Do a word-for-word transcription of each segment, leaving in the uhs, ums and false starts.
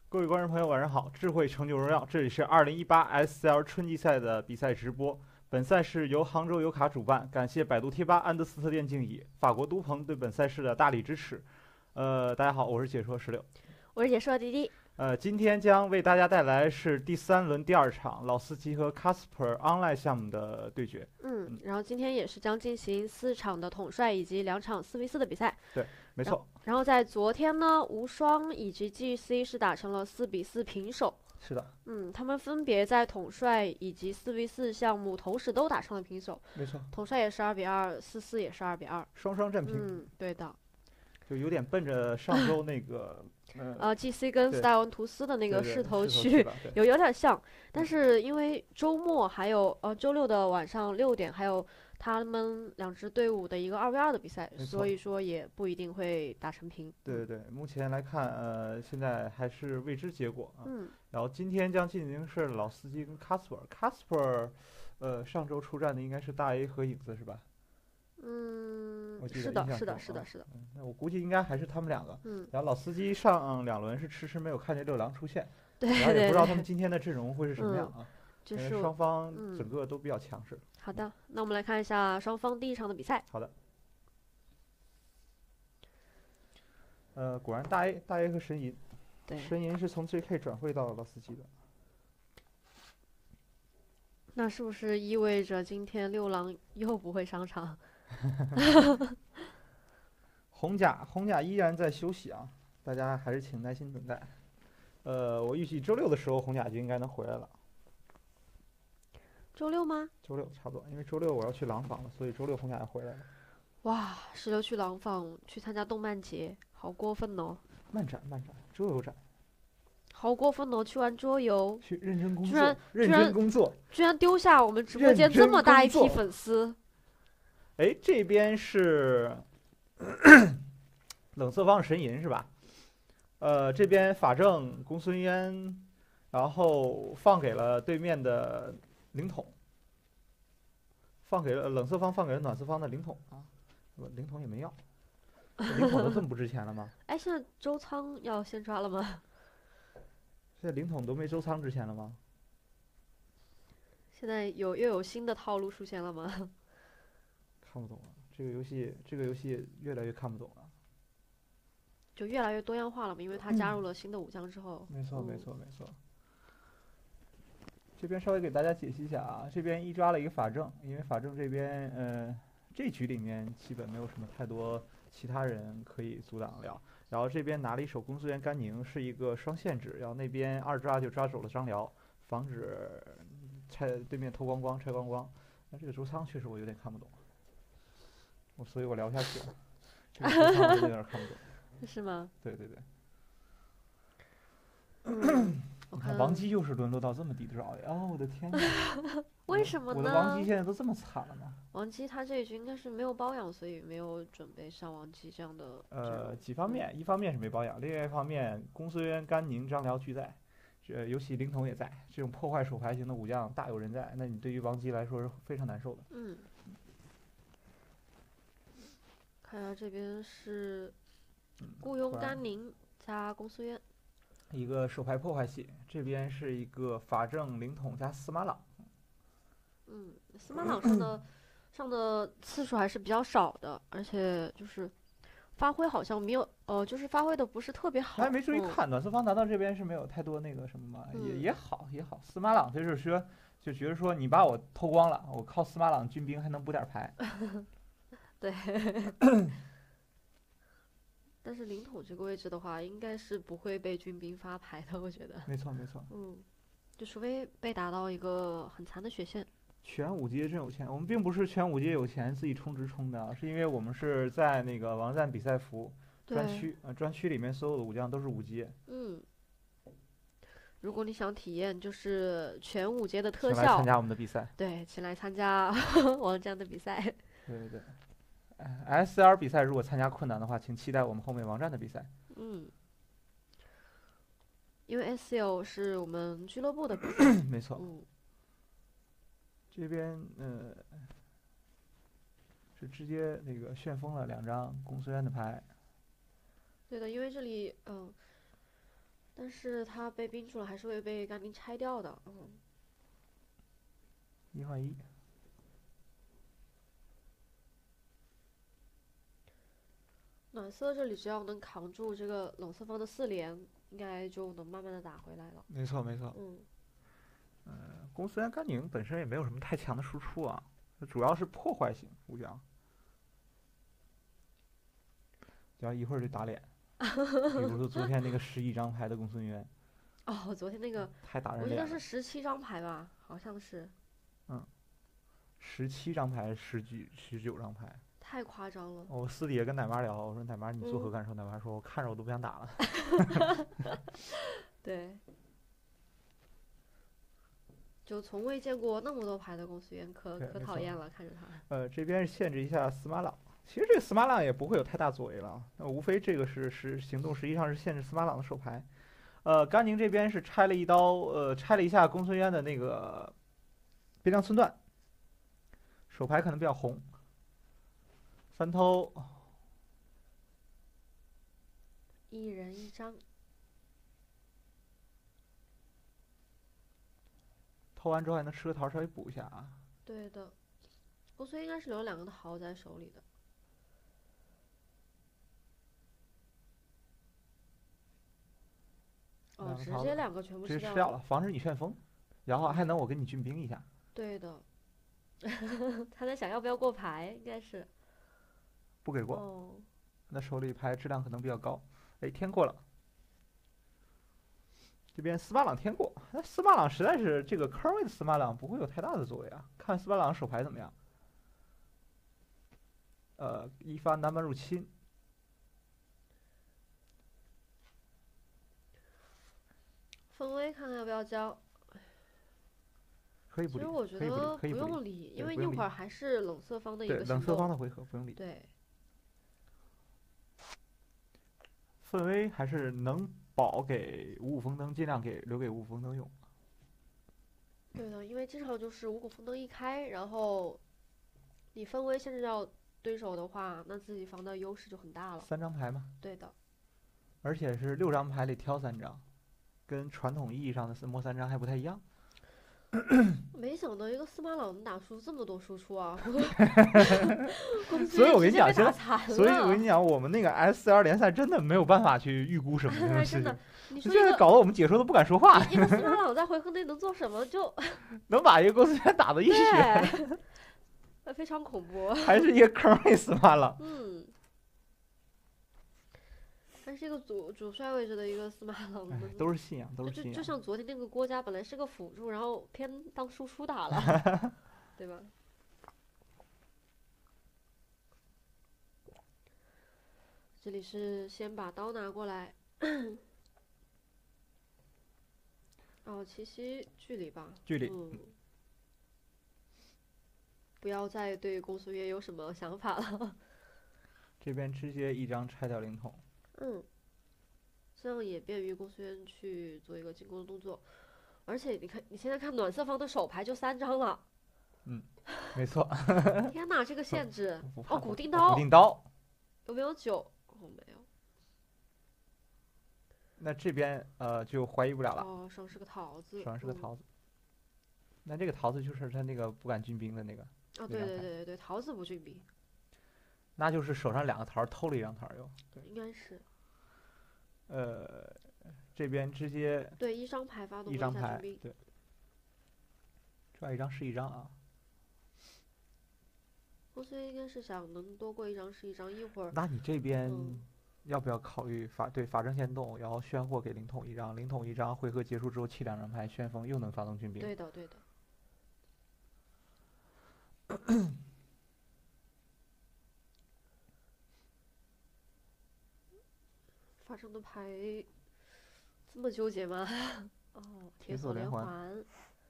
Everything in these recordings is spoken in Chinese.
各位观众朋友，晚上好！智慧成就荣耀，这里是二零一八 S C L 春季赛的比赛直播。本赛事由杭州尤卡主办，感谢百度贴吧、安德斯特电竞椅、法国都鹏对本赛事的大力支持。呃，大家好，我是解说石榴， 我是解说迪迪。 呃，今天将为大家带来是第三轮第二场老司机和 Casper Online 项目的对决。 嗯，然后今天也是将进行四场的统帅以及两场四 v 四的比赛。 对，没错。 然后在昨天呢，无双以及 G C 是打成了四比四平手。 是的， 嗯，他们分别在统帅以及四 v 四项目同时都打成了平手。 没错。 统帅也是二比二，四四也是二比二， 双双战平。 嗯，对的。 就有点奔着上周那个。 呃, 呃，G C 跟斯达文图斯的那个势头去有有点像，但是因为周末还有呃周六的晚上六点还有他们两支队伍的一个二 v 二的比赛，所以说也不一定会打成平。 对对对，目前来看，呃，现在还是未知结果啊。 嗯。 然后今天将进行是老司机跟 Casper，Casper， 呃，上周出战的应该是大 A 和影子是吧？ 嗯， 是的，是的，是的，是的。 嗯，那我估计应该还是他们两个。 嗯。 然后老司机上两轮是迟迟没有看见六郎出现， 对， 然后也不知道他们今天的阵容会是什么样啊。 嗯、就是双方整个都比较强势。 嗯、好的，那我们来看一下双方第一场的比赛。 好的。呃，果然大 A 大 A 和神银， 对， 神银是从 J K 转会到老司机的。 那是不是意味着今天六郎又不会上场？ 红甲红甲依然在休息啊，大家还是请耐心等待。呃，我预计周六的时候红甲就应该能回来了。 周六吗？ 周六差不多，因为周六我要去廊坊了，所以周六红甲要回来了。 哇，石榴去廊坊去参加动漫节，好过分哦！ 漫展漫展，桌游展。 好过分哦！去玩桌游， 去认真工作， 居然认真工作， 居然丢下我们直播间这么大一批粉丝。 哎，这边是冷色方神银是吧？呃，这边法正公孙渊，然后放给了对面的灵统，放给了冷色方，放给了暖色方的灵统啊，灵统也没要，灵统都这么不值钱了吗？ 哎，现在周仓要先抓了吗？ 现在灵统都没周仓值钱了吗？ 现在有又有新的套路出现了吗？ 看不懂了，这个游戏这个游戏越来越看不懂了。 就越来越多样化了嘛，因为它加入了新的武将之后。 没错没错没错。这边稍微给大家解析一下啊，这边一抓了一个法正，因为法正这边呃这局里面基本没有什么太多其他人可以阻挡了。然后这边拿了一手公孙渊甘宁，是一个双限制，然后那边二抓就抓走了张辽，防止拆对面偷光光拆光光。那这个周仓确实我有点看不懂，我所以我聊不下去了。这个周仓我有点看不懂。 是吗？ 对对对。 嗯、 你看王姬又是沦落到这么低的招呀！哦，我的天哪！ 为什么呢？ 我的王姬现在都这么惨了吗？ 王姬他这一局应该是没有包养，所以没有准备上王姬这样的。 呃，几方面，一方面是没保养，另外一方面，公孙渊、甘宁、张辽俱在，这尤其灵统也在，这种破坏手牌型的武将大有人在，那你对于王姬来说是非常难受的。 嗯。看下这边是雇佣甘宁加公孙渊， 一个手牌破坏系，这边是一个法正灵统加司马朗。 嗯，司马朗上的上的次数还是比较少的，而且就是发挥好像没有，呃，就是发挥的不是特别好。 还没注意看，暖色方拿到这边是没有太多那个什么嘛， 嗯、 也也好也好。司马朗就是说，就觉得说你把我偷光了，我靠司马朗军兵还能补点牌。 对。但是灵统这个位置的话，应该是不会被军兵发牌的，我觉得。 没错没错。 嗯，就除非被打到一个很残的血线。 全五阶真有钱，我们并不是全五阶有钱自己充值充的，是因为我们是在那个王战比赛服专区，呃，专区里面所有的武将都是五阶。 嗯。如果你想体验就是全五阶的特效， 请来参加我们的比赛。 对，请来参加王战的比赛。 对对对。S C L 比赛如果参加困难的话，请期待我们后面王战的比赛。 嗯，因为 S C L 是我们俱乐部的比赛。 没错。 嗯。 这边呃是直接那个旋风了两张公孙渊的牌。 对的，因为这里嗯、呃， 但是他被冰住了，还是会被甘宁拆掉的。嗯， 一换一。 暖色这里只要能扛住这个冷色方的四连，应该就能慢慢的打回来了。 没错没错。 嗯， 呃，公孙元甘宁本身也没有什么太强的输出啊，主要是破坏型武将。然后一会儿就打脸，比如说昨天那个十一张牌的公孙渊。 哦，昨天那个太打人我记脸了。 得是十七张牌吧，好像是。 嗯，十七张牌，十几十九张牌。 太夸张了。 我私底下跟奶妈聊，我说奶妈你作何嗯感受？奶妈说我看着我都不想打了。 对，就从未见过那么多牌的公孙渊，可可对没错讨厌了，看着他。 呃，这边限制一下司马朗，其实这个司马朗也不会有太大作为了，那无非这个是是行动，实际上是限制司马朗的手牌。呃，甘宁这边是拆了一刀，呃，拆了一下公孙渊的那个边疆村段，手牌可能比较红。翻偷， 一人一张。 偷完之后还能吃个桃，稍微补一下啊。 对的，公孙应该是留了两个桃在手里的。哦，直接两个全部吃掉了。 直接吃掉了，防止你旋风，然后还能我给你军兵一下。 对的，他在想要不要过牌，应该是。 不给过。 哦。 那手里牌质量可能比较高。哎，天过了。这边司马朗天过，那司马朗实在是这个坑位的司马朗不会有太大的作为啊。看司马朗手牌怎么样。呃，一发南蛮入侵。 分威看看要不要交。 可以不理， 其实我觉可以不理， 得不可以不用理，因为不用理一会儿还是冷色方的一个对， 行冷色方动。 的回合不用理。 对。 氛围还是能保给五五风灯，尽量给留给五五风灯用。 对的，因为经常就是五谷风灯一开，然后你氛围限制掉对手的话，那自己方的优势就很大了。 三张牌吗？ 对的。 而且是六张牌里挑三张，跟传统意义上的四摸三张还不太一样。 没想到一个司马朗能打出这么多输出啊！ 所以我跟你讲，现在， 在， 所以我跟你讲，我们那个 S 四 L 联赛真的没有办法去预估什么这种事真的情，， 你说现在搞得我们解说都不敢说话。 一个司马朗在回合内能做什么？就能把一个公司员打得一血， 对，非常恐怖。 还是一个坑位司马朗。 嗯。还是一个主主帅位置的一个司马朗哎的， 都是信仰，都信仰。 就是就就像昨天那个郭嘉，本来是个辅助，然后偏当输出打了，对吧？这里是先把刀拿过来，哦，七夕距离吧， 距离。 嗯，不要再对公孙渊有什么想法了。 这边直接一张拆掉灵统。 嗯，这样也便于公孙渊去做一个进攻的动作，而且你看，你现在看暖色方的手牌就三张了。 嗯，没错。 天哪，这个限制！哦， 骨骨钉刀。 骨钉刀。 有没有九？哦，没有。 那这边呃就怀疑不了了。 哦，手上是个桃子。 手上是个桃子。 子。嗯、那这个桃子就是他那个不敢军兵的那个。 哦，对对对对对，桃子不军兵。 那就是手上两个桃偷了一张桃又。对， 应该是。 呃，这边直接。 对，一张牌发动一张牌， 对。 抓一张是一张啊。 公孙渊应该是想能多过一张是一张，一会儿。 那你这边嗯、 要不要考虑法对法正先动，然后炫货给灵统一张，灵统一张，回合结束之后弃两张牌，旋风又能发动军兵。 对的，对的。法正的牌这么纠结吗？哦，铁索连环。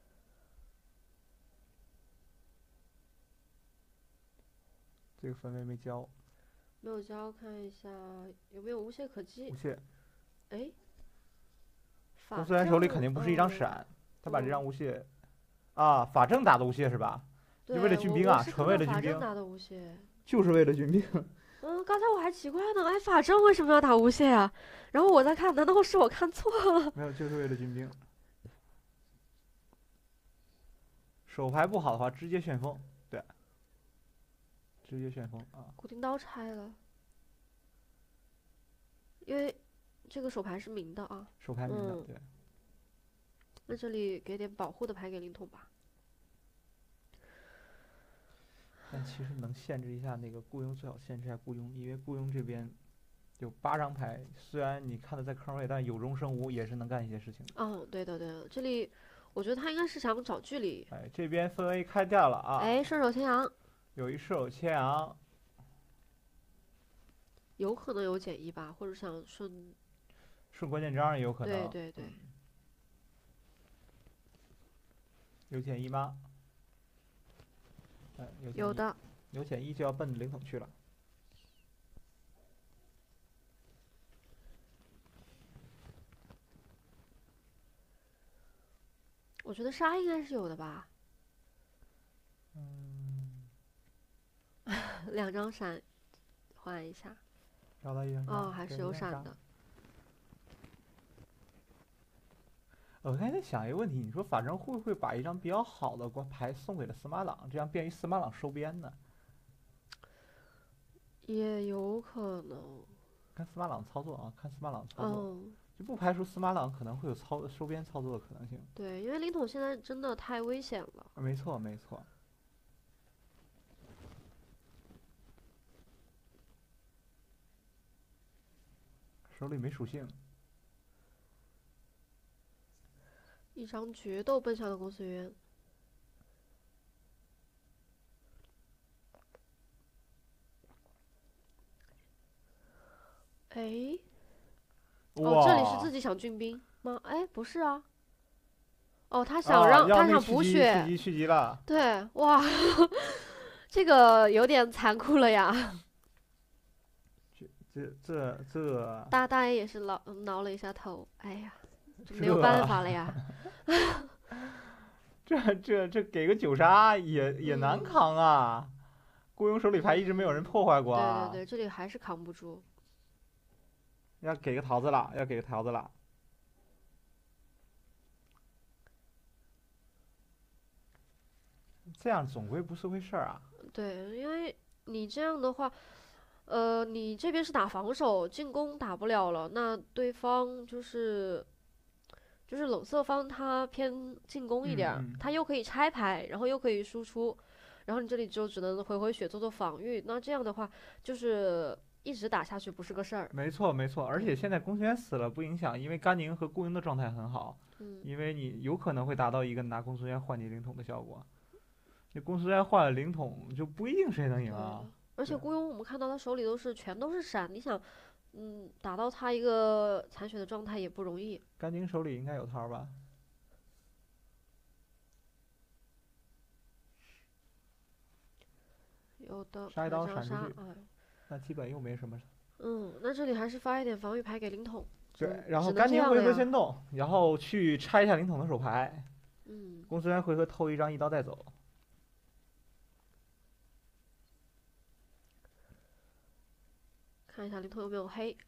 这个氛围没交。 没有交，看一下有没有无懈可击。 无懈。 哎。 公孙渊手里肯定不是一张闪， 嗯、 他把这张无懈，啊，法正打的无懈是吧？就为了军兵啊，纯为了军兵。 打的无懈。 就是为了军兵。 嗯，刚才我还奇怪呢，哎，法正为什么要打无懈啊？然后我在看，难道是我看错了？ 没有，就是为了军兵。手牌不好的话，直接旋风，对，直接旋风啊。 古丁刀拆了，因为这个手牌是明的啊。 手牌明的， 嗯， 对。 那这里给点保护的牌给灵统吧。 但其实能限制一下那个雇佣，最好限制一下雇佣，因为雇佣这边有八张牌，虽然你看的在坑位，但有中生无也是能干一些事情的。 哦，对的对的，这里我觉得他应该是想找距离。 哎，这边氛围开掉了啊。 哎，顺手牵羊， 有一射手牵羊， 有可能有减一吧，或者想顺。 顺关键章也有可能。 对对对。 嗯、有减一吗？哎，有有的。 有减一就要奔灵统去了。 我觉得杀应该是有的吧。 嗯。 两张闪，换一下。 找到一张。 哦，还是有闪的。 我刚才在想一个问题，你说法正会不会把一张比较好的牌送给了司马朗，这样便于司马朗收编呢？ 也有可能。 看司马朗操作啊，看司马朗操作， 哦、 就不排除司马朗可能会有操收编操作的可能性。 对，因为灵统现在真的太危险了。 没错，没错。手里没属性。 一张决斗奔向了公孙渊。哎，哦，这里是自己想军兵吗？哎，不是啊。哦，他想让、 啊、 他想补血， 续集续集了。 对，哇，这个有点残酷了呀。 这这这这。 大大爷也是挠挠了一下头，哎呀，没有办法了呀。 这这这给个九杀也也难扛啊！雇佣手里牌一直没有人破坏过啊。 对对对，这里还是扛不住。 要给个桃子了，要给个桃子了。这样总归不是回事儿啊。 对，因为你这样的话，呃，你这边是打防守，进攻打不了了，那对方就是就是冷色方，他偏进攻一点， 嗯嗯、 他又可以拆牌，然后又可以输出，然后你这里就只能回回血做做防御，那这样的话就是一直打下去不是个事儿。 没错没错，而且现在公孙渊死了不影响，因为甘宁和雇佣的状态很好， 嗯， 因为你有可能会达到一个拿公孙渊换你灵统的效果。这公孙渊换了灵统就不一定谁能赢啊。 而且雇佣我们看到他手里都是全都是闪，你想，嗯，打到他一个残血的状态也不容易。 甘宁手里应该有套吧？ 有的。 杀一刀闪出去， 哎， 那基本又没什么。 嗯，那这里还是发一点防御牌给灵统。 对，然后甘宁回合先动，然后去拆一下灵统的手牌。 嗯。 公孙渊回合偷一张一刀带走。 看一下灵统有没有黑。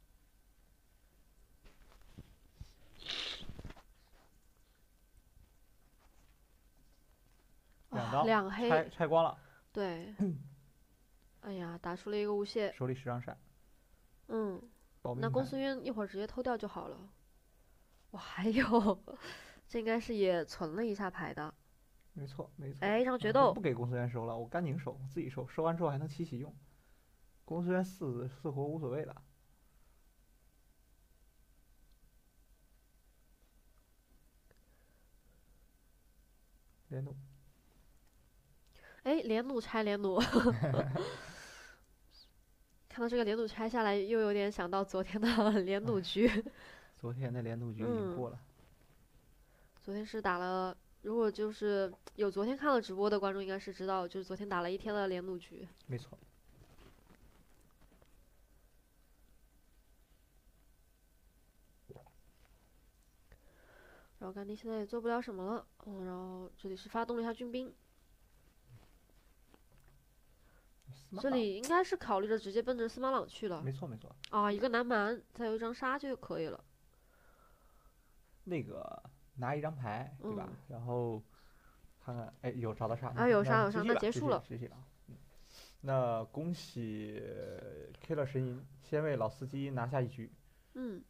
两刀， 两黑， 拆拆光了。 对。哎呀，打出了一个无懈。 手里十张闪。 嗯。那公孙渊一会儿直接偷掉就好了。哇，还有，这应该是也存了一下牌的。 没错没错。 哎，一张决斗。 不给公孙渊收了，我甘宁收，我自己收，收完之后还能七喜用。公孙渊四四活无所谓了。连弩。 哎，连弩拆连弩。看到这个连弩拆下来，又有点想到昨天的连弩局。 昨天的连弩局已经过了。 嗯、昨天是打了，如果就是有昨天看了直播的观众，应该是知道，就是昨天打了一天的连弩局。 没错。 然后甘宁现在也做不了什么了，嗯，然后这里是发动了一下军兵。 这司马朗， 里应该是考虑着直接奔着司马朗去了没错没错， 啊，一个南蛮，再有一张沙就可以了。 那个拿一张牌，对吧？ 嗯， 然后看看，哎，有找到沙， 啊，有沙那有沙， 继续了，继续了， 那结束了。 继续了。嗯，那恭喜 K 了神银，先为老司机拿下一局。 嗯，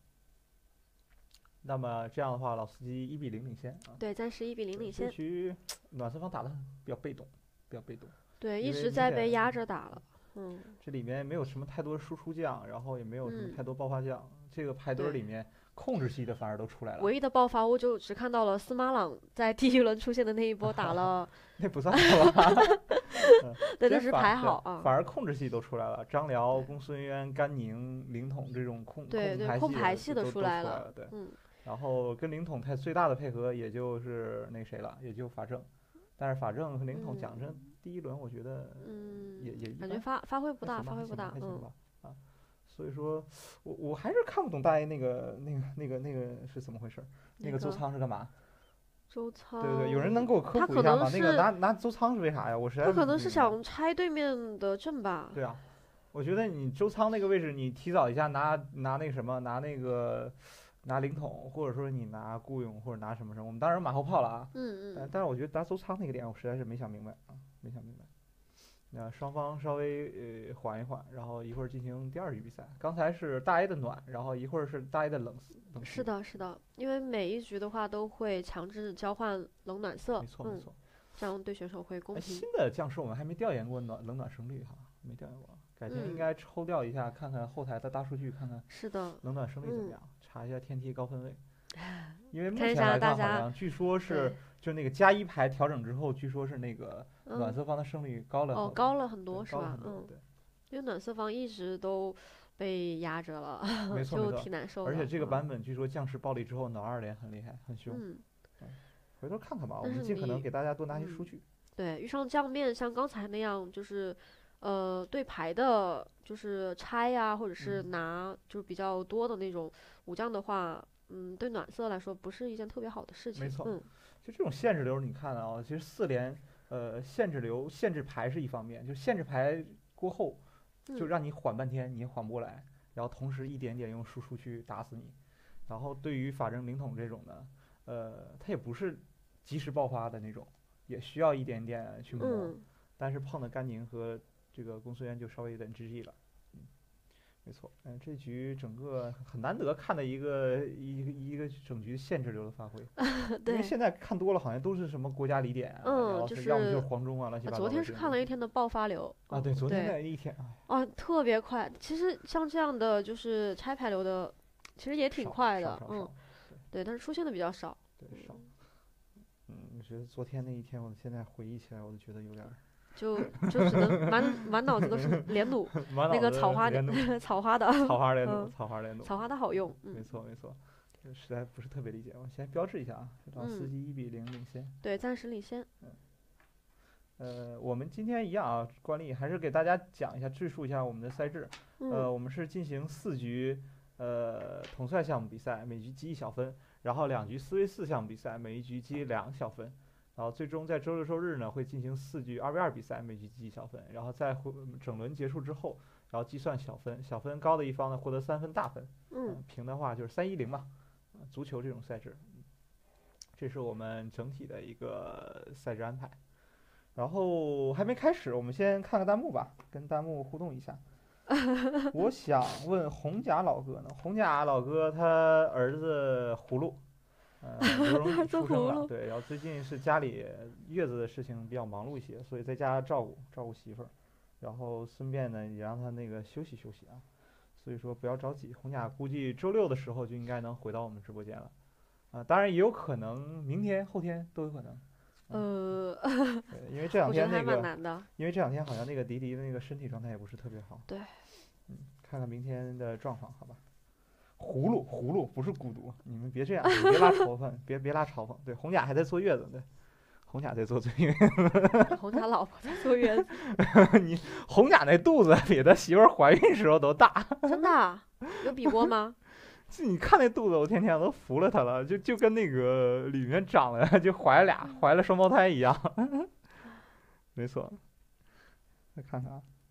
那么这样的话，老司机一比零领先啊。 对，暂时一比零领这先。 局暖色方打的比较被动，比较被动， 对， 因为明一直在被显压着打了。嗯这里面没有什么太多输出将，然后也没有什么嗯， 太多爆发将，这个派对儿对， 里面控制系的反而都出来了， 唯一的爆发我就只看到了司马朗在第一轮出现的那一波打了， 那不算是吧？嗯， 对， 其那是实反对排好啊。 反而控制系都出来了，张辽、公孙渊、甘宁、凌统这种控对对， 控排控系的都排系的出都出来了， 来了。 对。 嗯然后跟凌统太最大的配合也就是那谁了，也就法正，但是法正和凌统讲真， 嗯第一轮我觉得也嗯， 也一感觉般， 发发挥不大， 还行吧，还行吧， 发挥不大。嗯， 还行吧，啊，所以说我我还是看不懂大 A 那个那个那个那个是怎么回事儿，那那个周个仓是干嘛？ 周仓， 对对对，有人能给我科他可能普一下吗？那个是拿拿周仓是为啥呀？我实在他是不可能是明白。 想拆对面的阵吧。 对啊，我觉得你周仓那个位置，你提早一下拿拿那个什么，拿那个拿凌统，或者说你拿顾勇或者拿什么什么，我们当然马后炮了啊。但嗯嗯， 但是我觉得拿周仓那个点，我实在是没想明白啊，没想明白。那双方稍微呃缓一缓，然后一会儿进行第二局比赛。刚才是大 A 的暖，然后一会儿是大 A 的冷冷是局。 的是的，因为每一局的话都会强制交换冷暖色。嗯， 没错没错。 这样对选手会公哎， 平。 新的将士我们还没调研过暖冷暖胜率哈，没调研过，改天应嗯， 该抽调一下，看看后台的大数据，看看是的。 冷暖胜率怎么嗯， 样，查一下天梯高分位。因为目看一前来看，好下大家。 像据说是对， 就那个加一排调整之后，据说是那个暖嗯， 色方的胜率高了哦， 很， 高了很对， 多是吧？ 高了很多， 嗯， 对， 因为暖色方一直都被压着了， 没错没就错。 挺难受的。 而且这个嗯版本据说将士暴力之后，暖二连很厉害，很凶。 嗯， 嗯，回头看看吧，我但是们尽可能你给大家多拿些数嗯。 据。 对，遇上酱面像刚才那样，就是呃对牌的，就是拆呀、或者是嗯， 拿就是比较多的那种武将的话，嗯，对暖色来说不是一件特别好的事情。 没错。 嗯就这种限制流，你看啊，其实四连呃限制流限制牌是一方面，就限制牌过后就嗯让你缓半天，你也缓不过来，然后同时一点点用输出去打死你。然后对于法正凌统这种的，呃，它也不是及时爆发的那种，也需要一点点去磨。 嗯， 但是碰的甘宁和这个公孙渊就稍微有点 G G 了。嗯，没错，嗯，这局整个很难得看的一个一个一个整局限制流的发挥，因为对， 现在看多了，好像都是什么国家礼典啊，然嗯， 后就是要么就是黄忠啊，乱七呃八糟的昨天是看了这种东西。 一天的爆发流。 啊， 嗯， 对，昨天对， 那一天，哎， 啊，特别快。其实像这样的就是拆牌流的，其实也挺少快的。嗯， 少少少， 对，但是出现的比较少。 对对少。 嗯， 嗯，我觉得昨天那一天，我现在回忆起来，我都觉得有点儿就就只能满满脑子都是连弩， 满脑子那个草花连弩， 草花的。 草花连弩， 嗯， 草花连弩。 草花的好用。 没嗯错没错，这实在不是特别理解。我先标志一下啊，老司嗯， 机一比零领先。 对，暂时领先。 呃，我们今天一样啊，惯例还是给大家讲一下，赘述一下我们的赛制。呃， 嗯我们是进行四局呃统帅项目比赛，每局积一小分，然后两局四 v 四项目比赛，每一局积两小分，然后最终在周六周日呢会进行四局二 v 二比赛，每局积一小分，然后在回整轮结束之后，然后计算小分，小分高的一方呢获得三分大分， 嗯呃平的话就是三一零嘛，呃足球这种赛制，这是我们整体的一个赛制安排。然后还没开始，我们先看看弹幕吧，跟弹幕互动一下。我想问红甲老哥呢，红甲老哥他儿子葫芦，呃，不容易儿子出生了， 葫芦。 对，然后最近是家里月子的事情比较忙碌一些，所以在家照顾照顾媳妇儿，然后顺便呢也让他那个休息休息啊，所以说不要着急，红甲估计周六的时候就应该能回到我们直播间了，啊、当然也有可能明天后天都有可能。 呃， 对，因为这两我觉得还天那个， 蛮难的。 因为这两天好像那个迪迪的那个身体状态也不是特别好。 对， 嗯，看看明天的状况，好吧。葫芦，葫芦不是孤独，你们别这样，你别拉嘲讽，别别拉嘲讽。对，红甲还在坐月子，对，红甲在坐坐月红甲老婆在坐月子， 子，你红甲那肚子比他媳妇儿怀孕时候都大， 真的啊有比过吗？ 就你看那肚子，我天天都服了他了，就就跟那个里面长了就怀了俩怀了双胞胎一样。没错，再看看啊，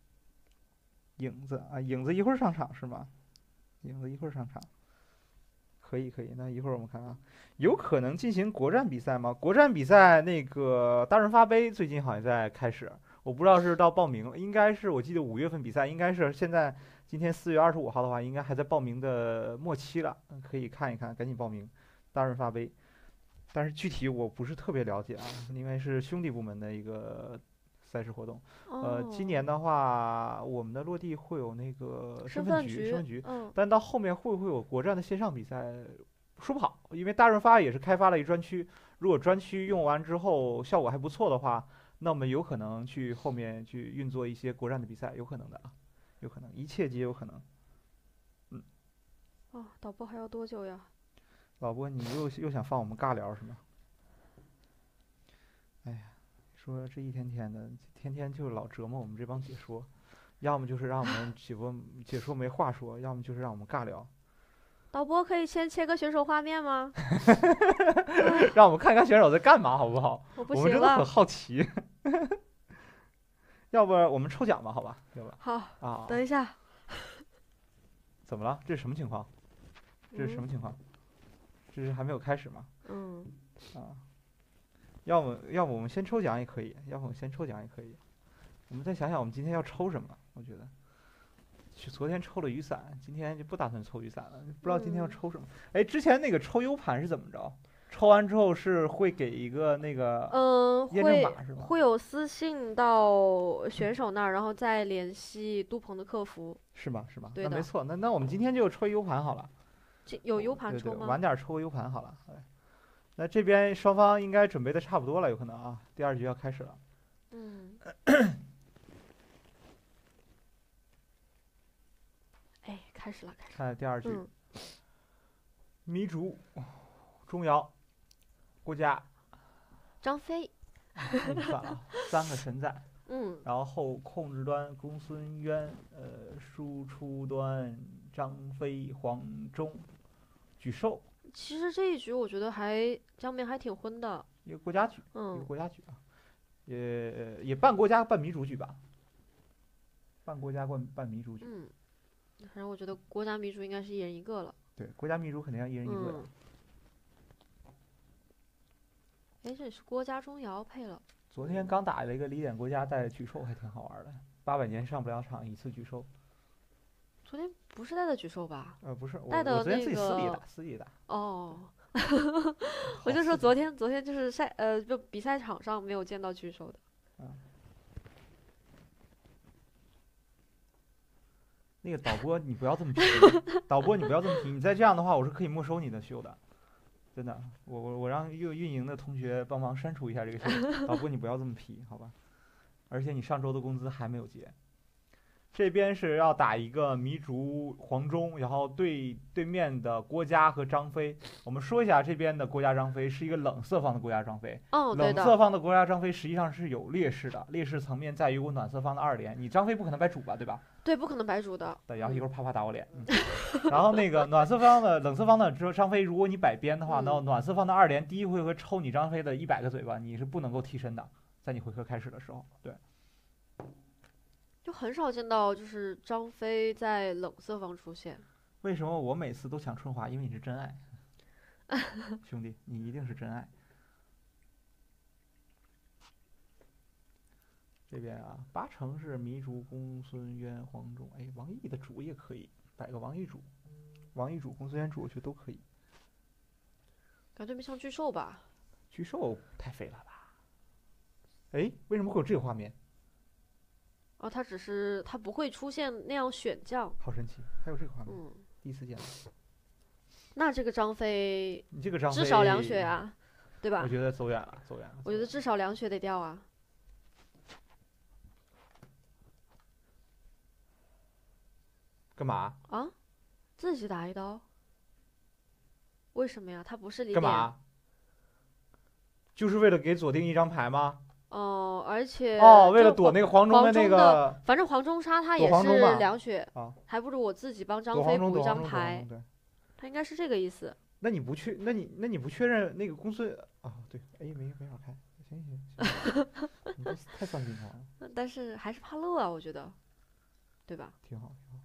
影子啊，影子一会儿上场是吗？影子一会儿上场，可以可以。那一会儿我们看啊，有可能进行国战比赛吗？国战比赛那个大润发杯最近好像在开始，我不知道是到报名了，应该是我记得五月份比赛，应该是现在今天四月二十五号的话，应该还在报名的末期了，嗯可以看一看，赶紧报名大润发杯。但是具体我不是特别了解啊，因为是兄弟部门的一个赛事活动。呃，今年哦， 的话，我们的落地会有那个身身份局，身份局， 份局， 嗯， 但到后面会不会有国战的线上比赛，说不好，因为大润发也是开发了一专区，如果专区用完之后效果还不错的话，那我们有可能去后面去运作一些国战的比赛，有可能的啊，有可能，一切皆有可能。嗯， 哦，导播还要多久呀？ 老波，你又又想放我们尬聊是吗？哎呀，说这一天天的，天天就老折磨我们这帮解说，要么就是让我们解说解说没话说，要么就是让我们尬聊， 导播可以先切个选手画面吗？ 让我们看看选手在干嘛，好不好？ 我不我们真的很行了。 好奇。要不我们抽奖吧，好吧？要不好， 啊？ 等一下。 怎么了？这是什么情况？这是什嗯么情况？这是还没有开始吗？ 嗯， 啊，要么要不我们先抽奖也可以，要不我们先抽奖也可以。我们再想想，我们今天要抽什么？我觉得，去昨天抽了雨伞，今天就不打算抽雨伞了，不知道今天要嗯抽什么。哎，之前那个抽 U 盘是怎么着？抽完之后是会给一个那个嗯， 验证会码是吧？ 会有私信到选手那儿，然后再联系都鹏的客服。 是吗？是吗？ 对的， 那没错，那那我们今天就抽 U 盘好了。 这有 U 盘对对， 抽吗？ 晚点抽个 U 盘好了。哎，那这边双方应该准备的差不多了，有可能啊，第二局要开始了。 嗯，哎，开始了，开始了。 看第二局， 嗯， 糜竺、钟繇、郭嘉， 张飞。 那就算了啊，三个神仔。 嗯， 然后控制端公孙渊，呃，输出端张飞、黄忠、沮授， 其实这一局我觉得还江面还挺昏的。 一个国家局，一个嗯国家局啊，也也半国家半民主局吧，半国家半半民主局。 嗯，反正我觉得国家民主应该是一人一个了。 对，国家民主肯定要一人一个的。 嗯，哎，这里是郭嘉钟繇配了。 昨天刚打了一个李典国家带沮授，还挺好玩的。八百年上不了场一次沮授。 昨天不是带的举手吧？ 呃，不是，我带的我昨天那自己私底个打，私底打。 哦， 好我就说刺激昨天昨天就是赛呃就比赛场上没有见到举手的。 啊，那个导播你不要这么皮，导播你不要这么皮，你再这样的话，我是可以没收你的秀的，真的。我我我让运运营的同学帮忙删除一下这个秀，导播你不要这么皮，好吧？而且你上周的工资还没有结。这边是要打一个糜竺、黄忠，然后对对面的郭嘉和张飞。我们说一下，这边的郭嘉张飞是一个冷色方的郭嘉张飞。 哦，对冷色的， 方的郭嘉张飞实际上是有劣势的，劣势层面在于我暖色方的二连，你张飞不可能摆主吧，对吧？ 对，不可能白主的。 对，然后一会嗯儿啪啪打我脸。嗯、然后那个暖色方的冷色方的张张飞，如果你摆边的话，那嗯暖色方的二连第一回合抽你张飞的一百个嘴巴，你是不能够替身的，在你回合开始的时候，对。 就很少见到就是张飞在冷色方出现。 为什么我每次都抢春华？因为你是真爱，兄弟，你一定是真爱。这边啊，八成是糜竺、公孙渊、黄忠。哎，王毅的主也可以，摆个王毅主，王毅主、公孙渊主，我觉得都可以。 感觉没像巨兽吧？ 巨兽太废了吧？哎，为什么会有这个画面？ 哦，他只是他不会出现那样选将。 好神奇，还有这个画面， 嗯， 第一次见到。 那这个张飞你这个张飞至少两血啊，对吧我？觉得走远了，走远了。 我觉得至少两血得掉啊。 干嘛？ 啊，自己打一刀？为什么呀？他不是李典。 干嘛？就是为了给左定一张牌吗？ 哦，而且哦，为了就黄躲那个黄忠的那黄忠的个反正黄忠杀他也是躲黄忠吧两血， 啊， 还不如我自己帮张躲黄忠， 飞补一张躲黄忠，躲黄牌忠，。对。 他应该是这个意思。 那你不确，那你那你不确认那个公孙啊？对，哎，没没法开。行行行，你这太算计我了。 嗯但是还是怕漏啊，我觉得。 对吧？ 挺好，挺好。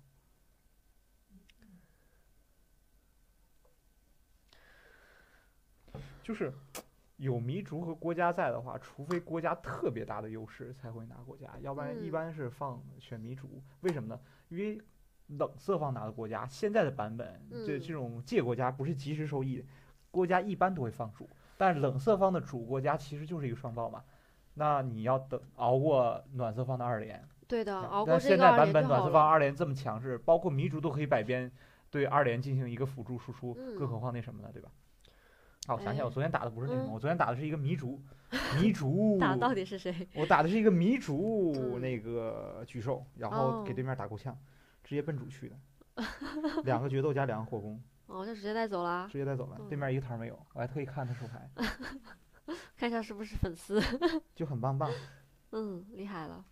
就是有糜竺和郭嘉在的话，除非郭嘉特别大的优势才会拿郭嘉，要不然一嗯般是放选糜竺。为什么呢？因为冷色方拿的郭嘉，现在的版本这嗯这种借郭嘉不是及时收益，郭嘉一般都会放主，但是冷色方的主郭嘉其实就是一个双爆嘛，那你要等熬过暖色方的二连。 对的，熬过但这个二现在版本连就好了。 暖色方二连这么强势，包括糜竺都可以百边对二连进行一个辅助输出，更何嗯， 况那什么呢，对吧？啊，我想起来，我哎， 昨天打的不是那什么， 嗯， 我昨天打的是一个糜竺，糜打竺， 到底是谁？ 我打的是一个糜竺嗯， 那个巨兽，然后给哦， 对面打够呛，直接奔主去的，两个决斗加两个火攻， 哦，就直接带走啦。 直接带走了，对嗯， 面一个摊儿没有，我还特意看他手牌， 看一下是不是粉丝。 就很棒棒。 嗯，厉害了。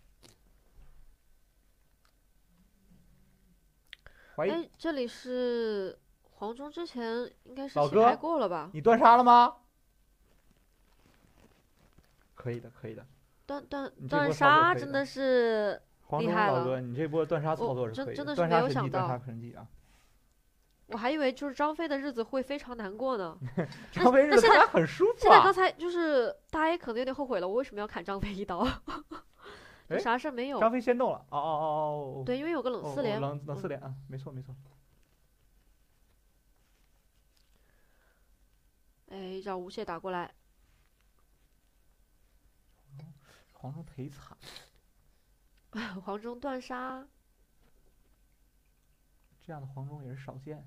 怀疑哎，这里是黄忠之前应该是老弃牌哥， 过了吧？ 你断杀了吗？可以的，可以的， 断断你这断波操作可以的。 杀真的是黄厉害了， 忠老哥，你这波断杀操我作是可以的， 真真的是断没有想杀神技，断杀到， 神技啊！ 我还以为就是张飞的日子会非常难过呢。 张飞日子那现在看起来很舒服啊！ 现在刚才就是大家也可能有点后悔了，我为什么要砍张飞一刀？就哎啥事儿没有。 张飞先动了，哦哦哦哦哦， 对，因为有个冷哦四连。 哦冷冷四嗯， 连啊，没错没错。 哎，一招无懈打过来。 黄忠忒惨， 黄忠断杀。 这样的黄忠也是少见。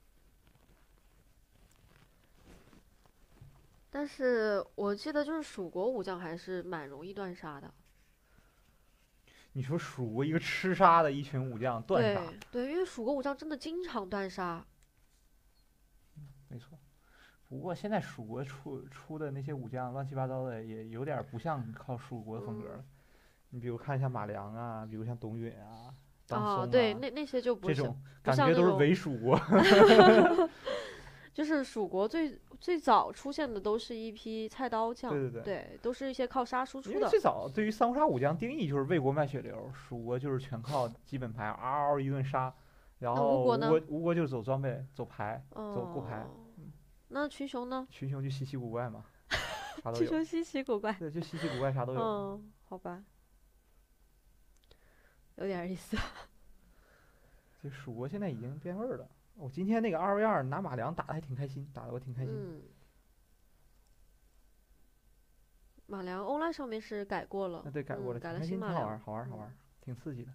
但是我记得就是蜀国武将还是蛮容易断杀的。 你说蜀国一个吃杀的一群武将断对杀， 对，因为蜀国武将真的经常断杀。 没错。不过现在蜀国出出的那些武将乱七八糟的，也有点不像靠蜀国的风格嗯， 了。你比如看一下马良啊，比如像董允啊、张啊， 松对， 啊， 那那些就不是这种不感觉都是像那种， 伪蜀国。 就是蜀国最最早出现的都是一批菜刀将。 对对对。 对，都是一些靠杀输因为出的。 最早对于三国杀武将定义就是为国卖血流，蜀国就是全靠基本牌嗷嗷一顿杀，然那后吴吴国呢？ 国吴国就是走装备、走牌、走过牌， 哦，那群雄呢？ 群雄就稀奇古怪嘛，啥都有。 群雄稀奇古怪。 对，就稀奇古怪啥都有。 嗯，好吧，有点意思。 就蜀国现在已经变味儿了。我、今天那个二 v 二拿马良打的还挺开心，打的我挺开心。 嗯，马良 online 上面是改过了。 那对，改过了， 嗯，改了挺开心， 新马良。 挺好玩，好玩，好玩， 嗯， 挺刺激的。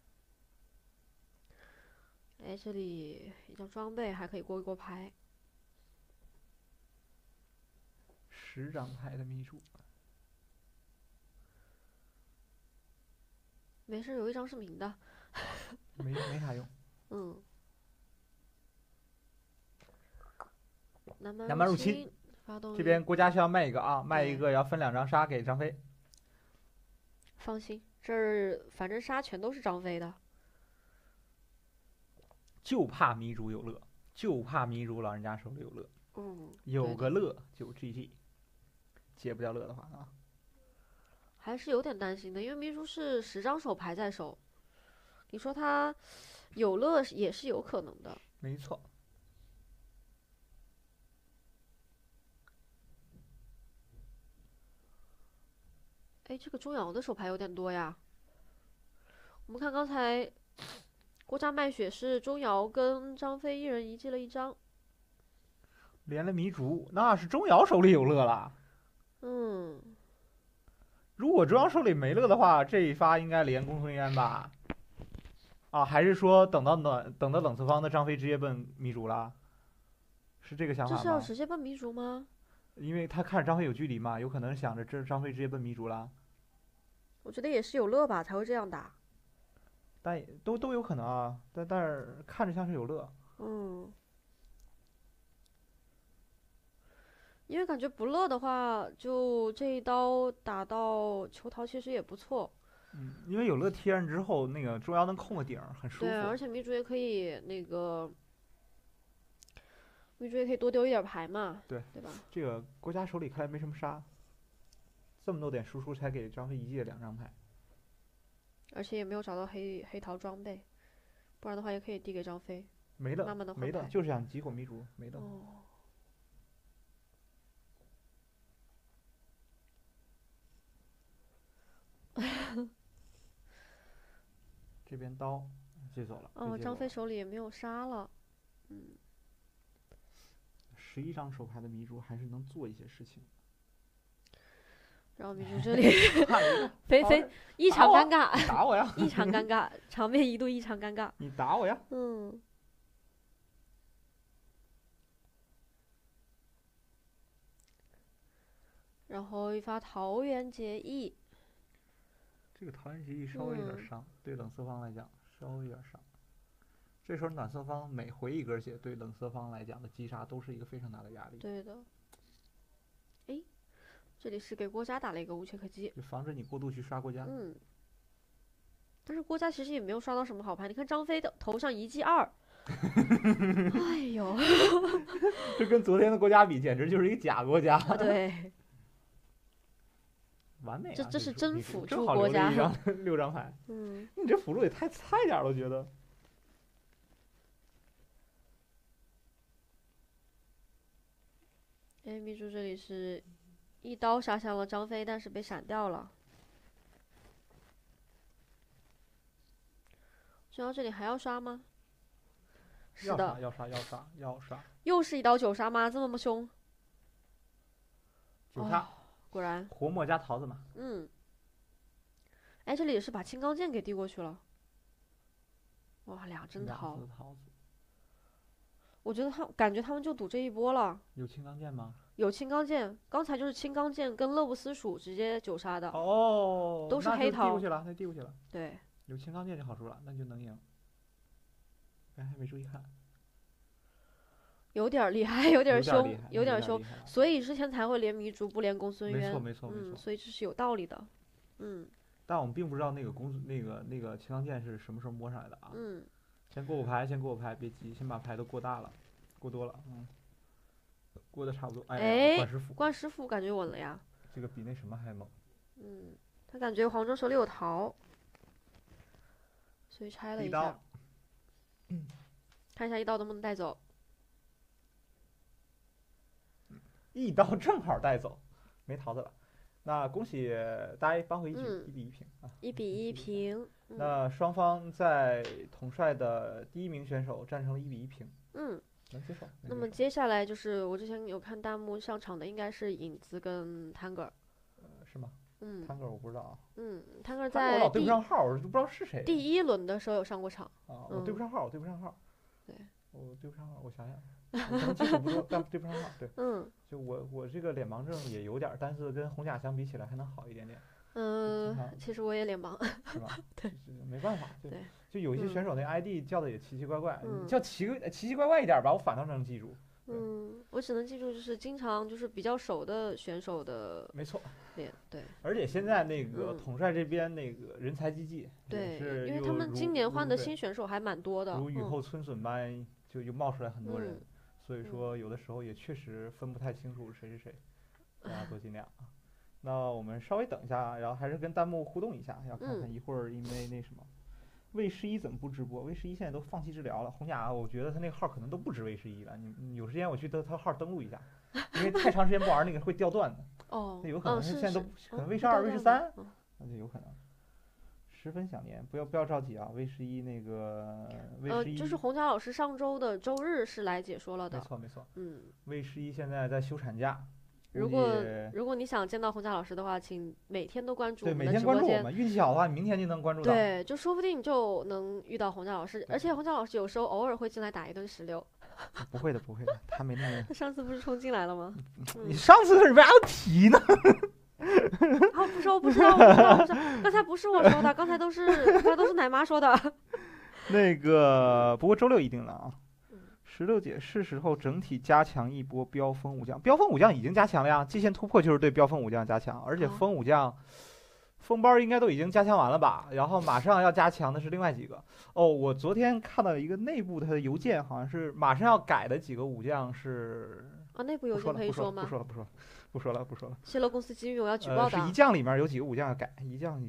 哎，这里一张装备还可以过一过牌。 十张牌的迷主， 没事，有一张是明的。 没没啥用。 嗯，南蛮南蛮入侵侵， 发动这边一国家需要卖一个啊，卖一对个要分两张杀给张飞。 放心，这儿反正杀全都是张飞的。 就怕迷主有乐，就怕迷主老人家手里有乐， 嗯， 有对的个乐就 G G，解不掉乐的话啊， 还是有点担心的，因为迷珠是十张手牌在手，你说他有乐是也是有可能的。 没错。 哎，这个钟繇的手牌有点多呀。我们看刚才郭嘉卖血是钟繇跟张飞一人一记了一张。 连了迷主，那是钟繇手里有乐了。 嗯， 如果钟繇手里没乐的话，这一发应该连公孙渊吧？啊，还是说等到暖等到冷四方的张飞直接奔迷主了？是这个想这是要法吗？ 直接奔迷竹吗？ 因为他看着张飞有距离嘛，有可能想着这张飞直接奔迷主了， 我觉得也是有乐吧，才会这样打。 但也都都有可能啊。但但是看着像是有乐。 嗯，因为感觉不乐的话，就这一刀打到球桃其实也不错。 嗯，因为有乐贴上之后，那个钟繇能控个顶儿，很舒服。 对，而且迷主也可以那个，迷主也可以多丢一点牌嘛， 对对吧？ 这个国家手里看来没什么杀，这么多点输出才给张飞一记了两张牌。 而且也没有找到黑黑桃装备，不然的话也可以递给张飞。 没的， 慢慢地换没的， 牌就是想集火迷族，没的。 哦， 这边刀追走了。 哦，张飞手里也没有杀了。嗯， 十一张手牌的迷族还是能做一些事情。 然后迷族这里飞飞异常尴尬， 你打我呀！ 异常尴尬，场面一度异常尴尬。 你打我呀！ 嗯。然后一发桃园结义。 这个桃园结义稍微有点伤，嗯、对冷色方来讲稍微有点伤。这时候暖色方每回一根血，对冷色方来讲的击杀都是一个非常大的压力。 对的。哎，这里是给郭嘉打了一个无切可击， 就防止你过度去刷郭嘉。 嗯。但是郭嘉其实也没有刷到什么好牌，你看张飞的头上一记二。哎呦， 这跟昨天的郭嘉比，简直就是一个假郭嘉。 对。 完美、啊， 这这是真辅助郭嘉， 六张牌。 嗯， 你这辅助也太菜点了，我觉得。 哎，秘书这里是一刀杀向了张飞，但是被闪掉了。然后这里还要刷吗？是的， 要刷要刷要刷。 又是一刀九杀吗？这么凶？ 九杀。 哦，果然活墨加桃子嘛。 嗯。哎，这里也是把青钢剑给递过去了。哇，两针桃。 桃子。 我觉得他感觉他们就赌这一波了。 有青钢剑吗？ 有青钢剑，刚才就是青钢剑跟乐不思蜀直接九杀的。 哦。 都是黑桃。 递过去了，那递过去了。 对。 有青钢剑就好处了，那就能赢。哎，还没注意看。 有点厉害，有点凶， 有点凶，所以之前才会连迷族不连公孙渊。 没错没错没错。 嗯，所以这是有道理的。嗯。 但我们并不知道那个公那个那个青钢剑是什么时候摸上来的啊？ 嗯。 先过过牌，先过过牌，别急，先把牌都过大了，过多了，嗯。过得差不多。哎，关师傅。 关师傅感觉稳了呀。 这个比那什么还猛。 嗯，他感觉黄忠手里有桃。所以拆了一下， 嗯、 看一下一刀能不能带走。 一刀正好带走，没桃子了。那恭喜大家扳回一局， 嗯、 一比一平啊！ 一比一平。 嗯、那双方在统帅的第一名选手战成了一比一平。 嗯， 能接受。 那么接下来就是我之前有看弹幕上场的，应该是影子跟探戈。 呃，是吗？ 嗯， 探戈我不知道啊。 嗯，探戈在我老对不上号，我都不知道是谁。 第一轮的时候有上过场。 啊，我对不上号，我对不上号。 对。 我对不上号，我想想，可能基础不多，但对不上号。对。 嗯。 就我我这个脸盲症也有点，但是跟红甲相比起来还能好一点点。 嗯，其实我也脸盲。 是吧？ 对。 没办法，就对。 就有一些选手那 I D 叫的也奇奇怪怪， 嗯、 叫奇奇奇怪怪一点吧，我反倒能记住。 嗯，我只能记住就是经常就是比较熟的选手的。 没错。 脸对。 而且现在那个统帅这边那个人才济济。 对。因为他们今年换的新选手还蛮多的。 如雨后春笋般就又冒出来很多人， 嗯、 所以说有的时候也确实分不太清楚谁是谁，大家多尽量啊。那我们稍微等一下，然后还是跟弹幕互动一下，要看看一会儿，因为那什么。魏十一怎么不直播？魏十一现在都放弃治疗了。红甲，我觉得他那个号可能都不值魏十一了。你, 你有时间我去他他号登录一下，因为太长时间不玩那个会掉段的。 哦。 那有可能是现在都、 哦、 可能魏十二、魏十三， 哦、 那就有可能。十分想念，不要不要着急啊！魏十一那个魏十一， 呃，就是红甲老师上周的周日是来解说了的。 没错没错。 嗯。 魏十一现在在休产假。 如果如果你想见到红甲老师的话，请每天都关注我们的直播间。对，每天关注我们，运气好的话，明天就能关注到。 对，就说不定就能遇到红甲老师，而且红甲老师有时候偶尔会进来打一顿石榴。 不会的，不会的，他没那么。 他上次不是冲进来了吗？ 你上次是为啥要提呢？ 啊，不说不知道，不知道，不知道，刚才不是我说的，刚才都是刚才都是奶妈说的。 那个，不过周六一定了啊。十六姐是时候整体加强一波飙风武将，飙风武将已经加强了呀，极限突破就是对飙风武将加强，而且风武将、哦、风包应该都已经加强完了吧，然后马上要加强的是另外几个。哦，我昨天看到一个内部的邮件，好像是马上要改的几个武将是啊，内部邮件可以说吗？ 不说了不说了不说了不说了， 泄露公司机密我要举报的、 呃。是一将里面有几个武将要改，一将里面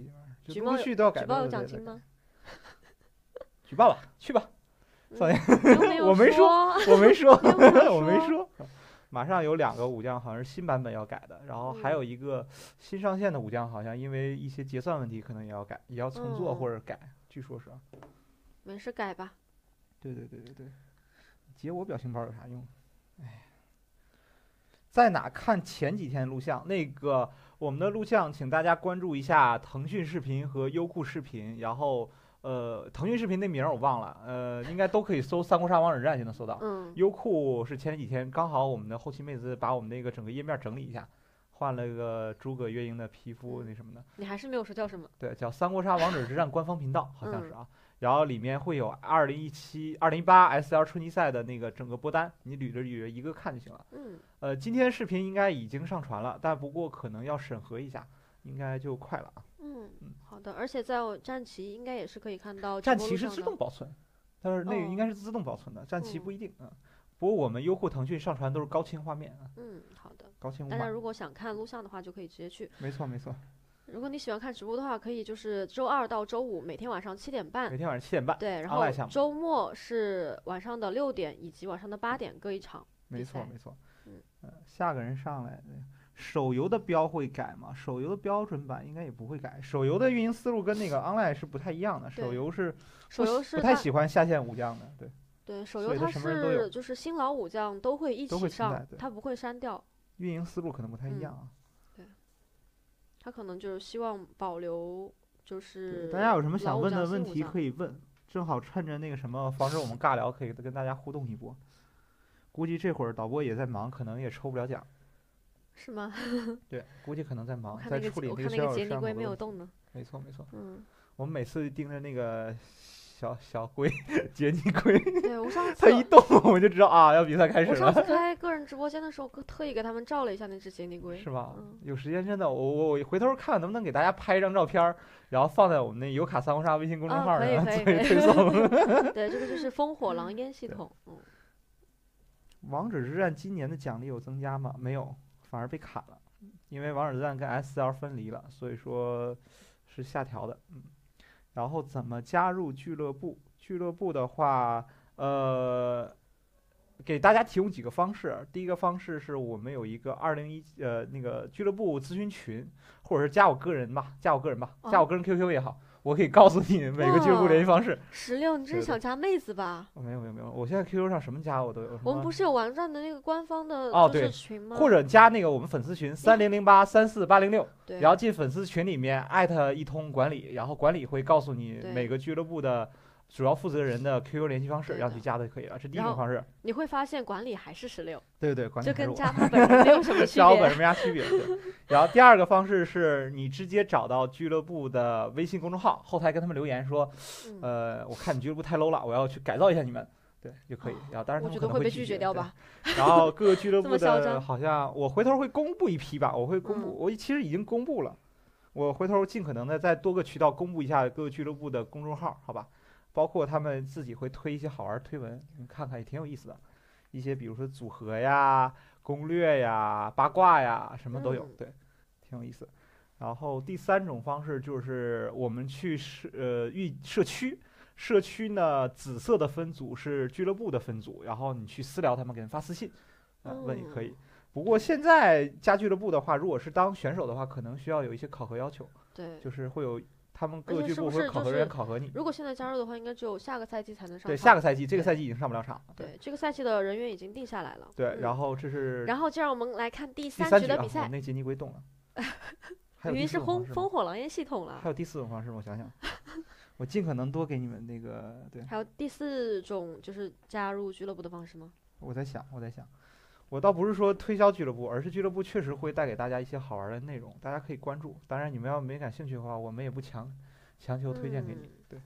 就举报有陆续都要改， 举报有对对对对奖金吗？ 举报吧，去吧。少年嗯，又没有我没说， 我没说， 你又没有我没说说。马上有两个武将好像是新版本要改的，然后还嗯有一个新上线的武将好像因为一些结算问题可能也要改，也要重做嗯或者改，据说是啊。 没事改吧。 对对对对对，截我表情包有啥用？哎，在哪看前几天录像？那个我们的录像，请大家关注一下腾讯视频和优酷视频，然后呃，腾讯视频那名儿我忘了，呃，应该都可以搜《三国杀王者战》就能搜到。 嗯， 优酷是前几天刚好我们的后期妹子把我们那个整个页面整理一下，换了个诸葛月英的皮肤那什么的， 你还是没有说叫什么。 对，叫三国杀王者之战官方频道，好像是嗯啊。然后里面会有二零一七、二零一八 S L 春季赛的那个整个播单，你捋着捋着一个看就行了。 嗯， 呃，今天视频应该已经上传了，但不过可能要审核一下，应该就快了啊。 嗯嗯， 好的。而且在我战旗应该也是可以看到直战旗是自播录像的动保存，但是那个哦应该是自动保存的，战旗嗯不一定啊。不过我们优酷、腾讯上传都是高清画面啊， 嗯，好的。 高清无码。 大家如果想看录像的话，就可以直接去。 没错没错， 如果你喜欢看直播的话，可以就是周二到周五每天晚上七点半每。天晚上七点半。 对，然 online 后项目周末是晚上的六点以及晚上的八点各一场。 没比赛错没错。 嗯呃，下个人上来，手游的标会改吗？手游的标准版应该也不会改。手游的运营思路跟那个 online 是不太一样的。手对游是手不喜不太游是它喜欢下线武将的，对， 对手所以它游它什么人都有是就是新老武将都会一都起上， 会存在对它不会删掉。 运营思路可能不太一嗯样啊。 他可能就是希望保留，就是对大家有什么老武想问的问题将新武将可以问，正好趁着那个什么，防止我们尬聊，可以跟大家互动一波。估计这会儿导播也在忙，可能也抽不了奖。 是吗？ 对，估计可能在我忙，在看那个我处理那个看那个杰尼小小摄像龟头的问题。 没有动呢。 没错没错， 嗯， 我们每次盯着那个小小龟杰尼龟， 对我上次它一动我们就知道啊，要比赛开始我上次了， 开个人直播间的时候，特意给他们照了一下那只杰尼龟。 是吧？ 嗯有时间真的，我我我回头看能不能给大家拍一张照片儿，然后放在我们那尤卡三国杀微信公众啊号上可以可以做一可以推送。 对，这个就是烽火狼烟系统。嗯， 王者之战今年的奖励有增加吗？没有，反而被砍了，因为王者之战跟 S L 分离了，所以说是下调的。嗯，然后怎么加入俱乐部？俱乐部的话，呃，给大家提供几个方式。第一个方式是我们有一个二零一呃那个俱乐部咨询群，或者是加我个人吧，加我个人吧，加我个人 Q Q 也好，我可以告诉你每个俱乐部联系方式。 石榴，你这是对想加妹子吧？ 哦没有没有没有，我现在 Q Q 上什么加我都有。什么我们不是有王战的那个官方的就哦对是群吗？ 或者加那个我们粉丝群三零零八三四八零六， 对， 然后进粉丝群里面艾特一通管理，然后管理会告诉你对每个俱乐部的主要负责人的 Q Q 联系方式， 对的让你去加就可以了。这是第一然后种方式。 你会发现管理还是石榴， 对对，管理就跟还是我加他本人没有什么区别。 加我本人没啥区别。对。然后第二个方式是你直接找到俱乐部的微信公众号，后台跟他们留言说， 嗯， 呃，我看你俱乐部太 low 了，我要去改造一下你们。对，就可以。然后当然他们我觉得会被可能拒绝拒绝掉吧？ 对然后各个俱乐这部的么嚣张好像我回头会公布一批吧，我会公布， 嗯我其实已经公布了。我回头尽可能的在多个渠道公布一下各个俱乐部的公众号，好吧？包括他们自己会推一些好玩的推文，你看看也挺有意思的。一些比如说组合呀、攻略呀、八卦呀，什么都有， 嗯对，挺有意思。然后第三种方式就是我们去社呃域社区，社区呢紫色的分组是俱乐部的分组，然后你去私聊他们，给人发私信，呃，问也可以。不过现在加俱乐部的话，如果是当选手的话，可能需要有一些考核要求， 对， 就是会有他们各个俱乐而且是不是部会有考核人员就是考核你。 如果现在加入的话，应该只有下个赛季才能上对， 场。 下个赛季，这个对赛季已经上不了场。 对这个赛季的人员已经定下来了。 对， 嗯然后这是然后就让我们来看第第三三局啊，我局的比赛， 那杰尼龟动了。还有明明是烽第四种方式吗烽火狼烟系统了还。有第四种方式吗？我想想，我尽可能多给你们那个，对， 还有第四种就是加入俱乐部的方式吗？ 我在想，我在想，我倒不是说推销俱乐部，而是俱乐部确实会带给大家一些好玩的内容，大家可以关注。当然，你们要没感兴趣的话，我们也不强强求推荐给你。 嗯对，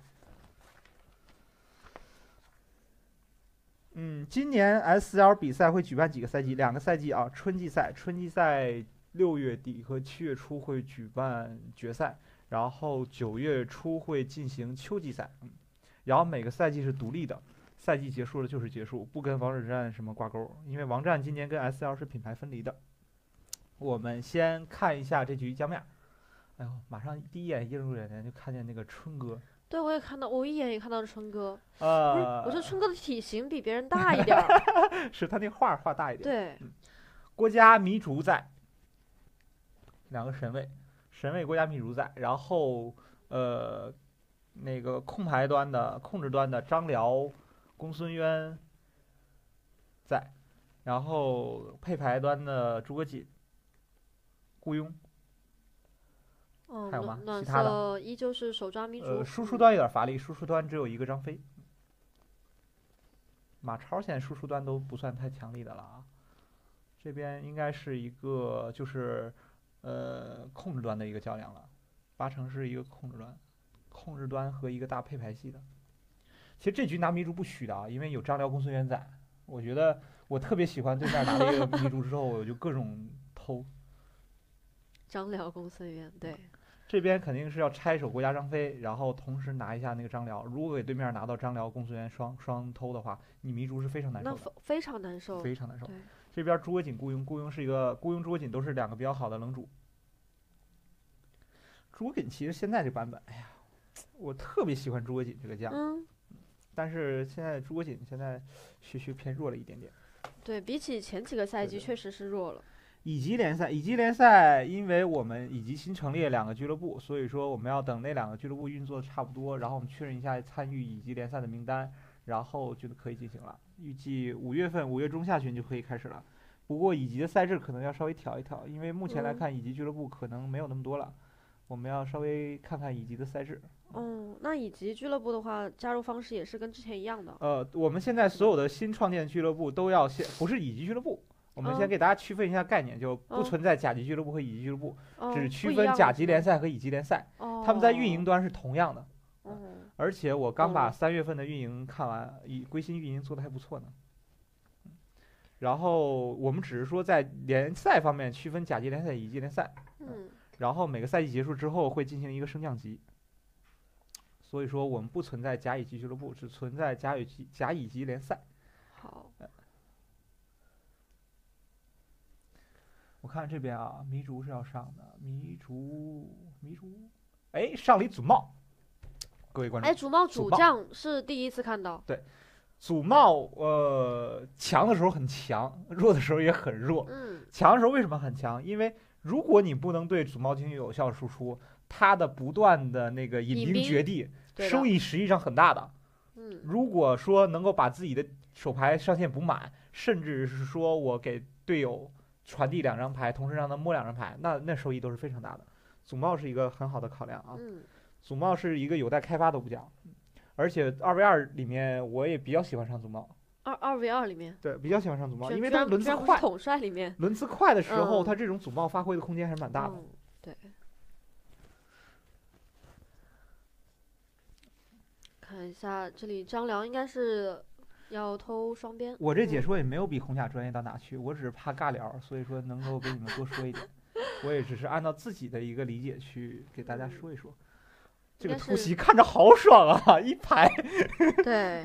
嗯，今年 S L 比赛会举办几个赛季？两个赛季啊，春季赛，春季赛六月底和七月初会举办决赛，然后九月初会进行秋季赛，嗯，然后每个赛季是独立的，赛季结束了就是结束，不跟王者之战什么挂钩，因为王战今年跟 S L 是品牌分离的。我们先看一下这局江面， 哎呦，马上第一眼映入眼帘就看见那个春哥， 对，我也看到，我一眼也看到了春哥。不是， 呃， 我觉得春哥的体型比别人大一点儿。 是他那画画大一点。 对， 郭嘉糜竺在，两个神位，神位郭嘉糜竺在，然后呃，那个控牌端的控制端的张辽、公孙渊在，然后配牌端的诸葛瑾、雇佣， 嗯， 还有吗暖暖其他的色依旧是手抓迷呃， 竹。 输出嗯端有点乏力，输出端只有一个张飞。马超现在输出端都不算太强力的了啊，这边应该是一个就是呃控制端的一个较量了，八成是一个控制端，控制端和一个大配牌系的。其实这局拿迷竹不虚的啊，因为有张辽、公孙渊在，我觉得我特别喜欢对面拿了一个迷竹之后，我就各种偷。 张辽、公孙渊，对， 这边肯定是要拆手郭嘉、张飞，然后同时拿一下那个张辽。如果给对面拿到张辽、公孙渊双双偷的话，你迷竹是非常难受的， 那非非常难受。 非常难受。 对， 这边诸葛瑾、雇佣，雇佣是一个雇佣、诸葛瑾都是两个比较好的冷主。诸葛瑾其实现在这版本，哎呀，我特别喜欢诸葛瑾这个将， 嗯， 但是现在诸葛瑾现在学学偏弱了一点点。 对比起前几个赛季， 对对确实是弱了。 乙级联赛，乙级联赛，因为我们乙级新成立了两个俱乐部，所以说我们要等那两个俱乐部运作的差不多，然后我们确认一下参与乙级联赛的名单，然后就可以进行了。预计五月份，五月中下旬就可以开始了。不过乙级的赛制可能要稍微调一调，因为目前来嗯看，乙级俱乐部可能没有那么多了，我们要稍微看看乙级的赛制。 哦，那以及俱乐部的话，加入方式也是跟之前一样的。 呃，我们现在所有的新创建俱乐部都要先不是乙级俱乐部。我们先嗯给大家区分一下概念，就不嗯存在甲级俱乐部和乙级俱乐部， 哦， 只不一区分甲样的是吗。 级联赛和乙级联赛。 哦， 他们在运营端是同样的， 哦， 而且我刚把懂了三月份的运营看完，以归心运营做的还不错呢。然后我们只是说在联赛方面区分甲级联赛、乙级联赛， 嗯， 然后每个赛季结束之后会进行一个升降级。所以说我们不存在甲乙级俱乐部，只存在甲乙级甲乙级联赛。 好， 我看这边啊，迷竹是要上的，迷竹迷竹，哎，上了一祖茂，各位观众哎，，主帽主主帽将是第一次看到。 祖茂呃强的时候很强，弱的时候也很弱。 嗯， 强的时候为什么很强？因为如果你不能对祖茂进行有效输出，它的不断的那个引兵引兵绝地， 对的收益实际上很大的。 嗯， 如果说能够把自己的手牌上限补满，甚至是说我给队友传递两张牌，同时让他摸两张牌，那那收益都是非常大的。祖茂是一个很好的考量啊。 嗯， 祖茂是一个有待开发的武将，而且二 v 二里面我也比较喜欢上祖茂， 二二 v 二里面， 对，比较喜欢上祖茂， 居因为他居然居轮次快， 然不是统帅里面。 轮次快的时候， 嗯他这种祖茂发挥的空间还是蛮大的。 嗯，对。看一下这里，张辽应该是要偷双边。 我这解嗯说也没有比红甲专业到哪去，我只是怕尬聊，所以说能够给你们多说一点。我也只是按照自己的一个理解去给大家说一说。这个应该是突袭看着好爽啊，一排。 对，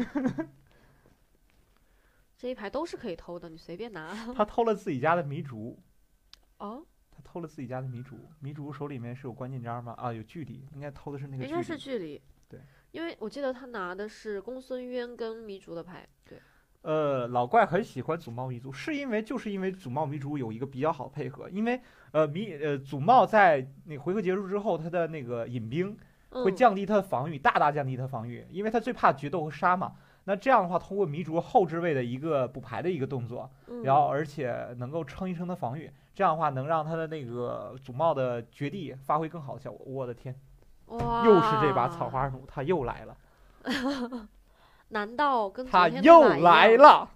这一排都是可以偷的，你随便拿。 他偷了自己家的迷竹， 哦， 他偷了自己家的迷竹，迷竹手里面是有关键章吗？啊，有距离，应该偷的是那个应该是距离。 距离。 对， 因为我记得他拿的是公孙渊跟糜竺的牌。对， 呃，老怪很喜欢祖茂迷族，是因为就是因为祖茂迷族有一个比较好配合，因为呃迷呃祖茂在那个回合结束之后，他的那个引兵会嗯， 降低他的防御，大大降低他防御，因为他最怕决斗和杀嘛。那这样的话，通过迷族后置位的一个补牌的一个动作， 嗯然后而且能够撑一撑他防御，这样的话能让他的那个祖茂的绝地发挥更好的效果。我的天， 哇， 又是这把草花弩，他又来了， 难道跟他昨天又那把一样？ 来了。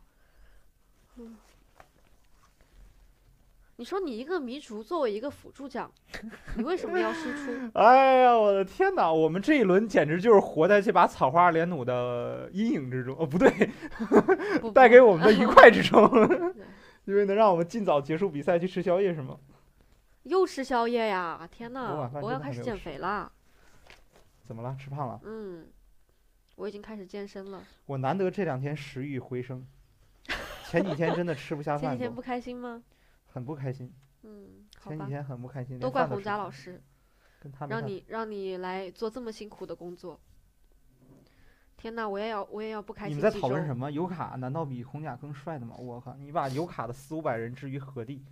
你说你一个糜竺作为一个辅助将，你为什么要输出？ 哎呀，我的天哪！我们这一轮简直就是活在这把草花连弩的阴影之中。哦，不对， 不带给我们的愉快之中， 对因为能让我们尽早结束比赛去吃宵夜，是吗？ 又吃宵夜呀！天我呐晚，饭我要开始减真的还没有吃肥啦。 怎么了？吃胖了？ 嗯，我已经开始健身了。 我难得这两天食欲回升，前几天真的吃不下饭都， 前几天不开心吗？ 很不开心。 嗯，好吧前几，天很不开心， 都连饭吃不下怪洪佳老。师。 跟他没啥。 让你让你来做这么辛苦的工作。天呐，我也要我也要不开你们在心几周。 讨论什么？尤卡难道比红甲更帅的吗？我靠，你把尤卡的四五百人置于何地？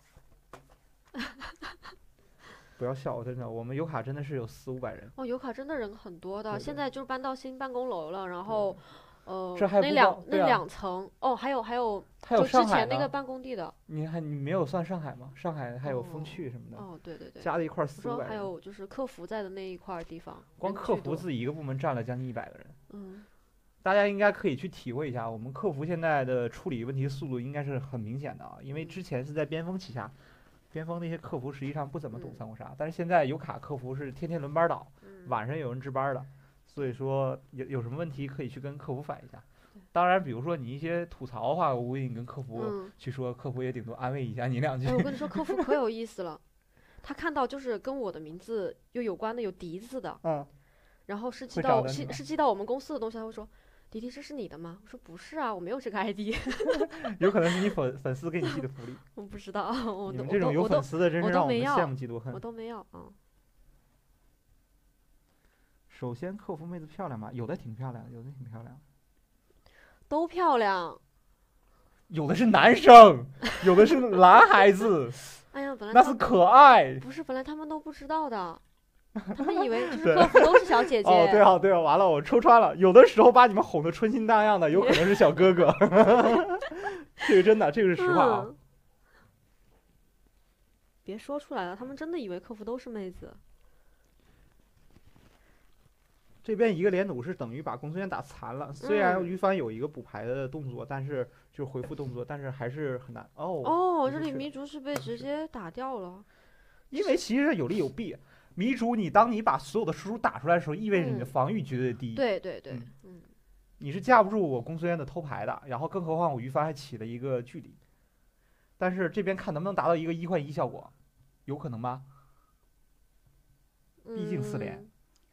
不要笑，真的，我们尤卡真的是有四五百人。 哦，油卡真的人很多的， 对对现在就是搬到新办公楼了，然后，呃， 这还不那两那光对啊两层，哦，还有还有， 还有就之上海呢， 前那个办公地的， 你还你没有算上海吗？上海还有风哦趣什么的， 哦，对对对， 加在一块儿我说还四五百人， 有就是客服在的那一块儿地方， 光人巨多客服自己一个部门占了将近一百个人。 嗯， 大家应该可以去体会一下，我们客服现在的处理问题速度应该是很明显的啊，因为之前是在边锋旗下，边锋那些客服实际上不怎么懂嗯三国杀，但是现在有卡客服是天天轮班倒， 嗯晚上有人值班的，所以说有有什么问题可以去跟客服反映一下。当然，比如说你一些吐槽的话，我估计你跟客服嗯， 去说，客服也顶多安慰一下你两句哎，。我跟你说，客服可有意思了，他看到就是跟我的名字又有关的有笛子的， 嗯， 然后是寄会找到到你吗是是寄到我们公司的东西，他会说。迪迪，这是你的吗？我说不是啊，我没有这个 I D， 有可能是你粉粉丝给你寄的福利。 我不知道，我都你们这种有我都我都粉丝的，真我是让我们都没要羡慕嫉妒我恨。 都没要啊。 首先，客服妹子漂亮吗？有的挺漂亮，有的挺漂亮。 都漂亮。 有的是男生，有的是男孩子， 哎呀，本来他那是可爱。 不是，本来他们都不知道的，他们以为就是对客服都是小姐姐。 哦，对啊，对啊，完了，我戳穿了。有的时候把你们哄得春心荡漾的，有可能是小哥哥。这个真的，这个是实话啊。 嗯，别说出来了，他们真的以为客服都是妹子。 这边一个连弩是等于把公孙渊打残了，虽然嗯于帆有一个补牌的动作，但是就是回复动作，但是还是很难。哦， 哦，这里迷族迷族是被直是接打掉了。 因为其实有利有弊。迷主，你当你把所有的输出打出来的时候，意味着你的嗯防御绝对低。 对对对， 嗯嗯， 你是架不住我公孙渊的偷牌的，然后更何况我于帆还起了一个距离。但是这边看能不能达到一个一换一效果，有可能吗？毕竟四连嗯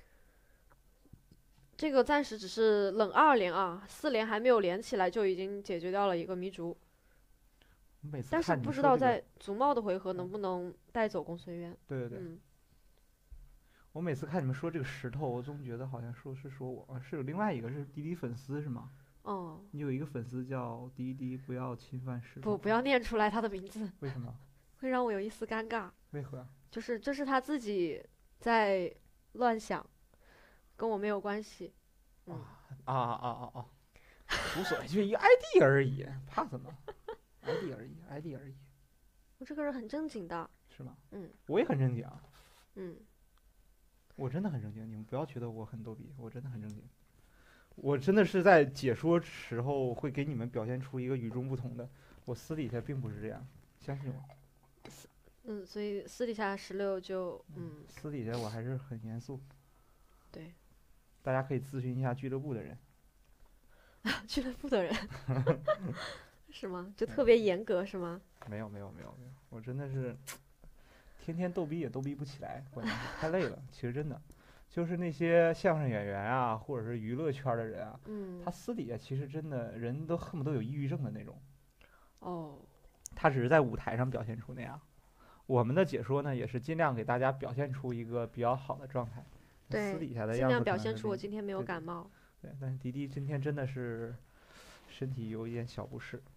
这个暂时只是冷二连啊，四连还没有连起来就已经解决掉了一个迷族， 每次但是看你不知道说这个， 在族帽的回合能不能带走公孙渊。 对对对， 嗯， 我每次看你们说这个石头，我总觉得好像说是说我，是有另外一个是滴滴粉丝是吗？ 哦， 你有一个粉丝叫滴滴，不要侵犯石头。 不，不要念出来他的名字， 为什么？ 会让我有一丝尴尬。 为何啊？ 就是这是他自己在乱想，跟我没有关系。嗯， 啊啊啊啊啊！无所谓，就一个 I D 而已，怕什么？I D 而已，I D 而已， 我这个人很正经的。 是吗？ 嗯我也很正经啊， 嗯， 我真的很正经，你们不要觉得我很逗比，我真的很正经。我真的是在解说时候会给你们表现出一个与众不同的，我私底下并不是这样，相信我。 嗯，所以私底下石榴就嗯， 私底下我还是很严肃， 对， 大家可以咨询一下俱乐部的人。 俱乐部的人是吗？就特别严格是吗？ 没有没有没有没有，我真的是天天逗逼也逗逼不起来，关键是太累了。其实真的，就是那些相声演员啊，或者是娱乐圈的人啊， 嗯他，私底下其实真的人都恨不得有抑郁症的那种， 哦， 他只是在舞台上表现出那样。我们的解说呢，也是尽量给大家表现出一个比较好的状态。 对私底下的尽样子可量表现出我能是那今天没有对对感冒。 对，但是迪迪今天真的是身体有一点小不适。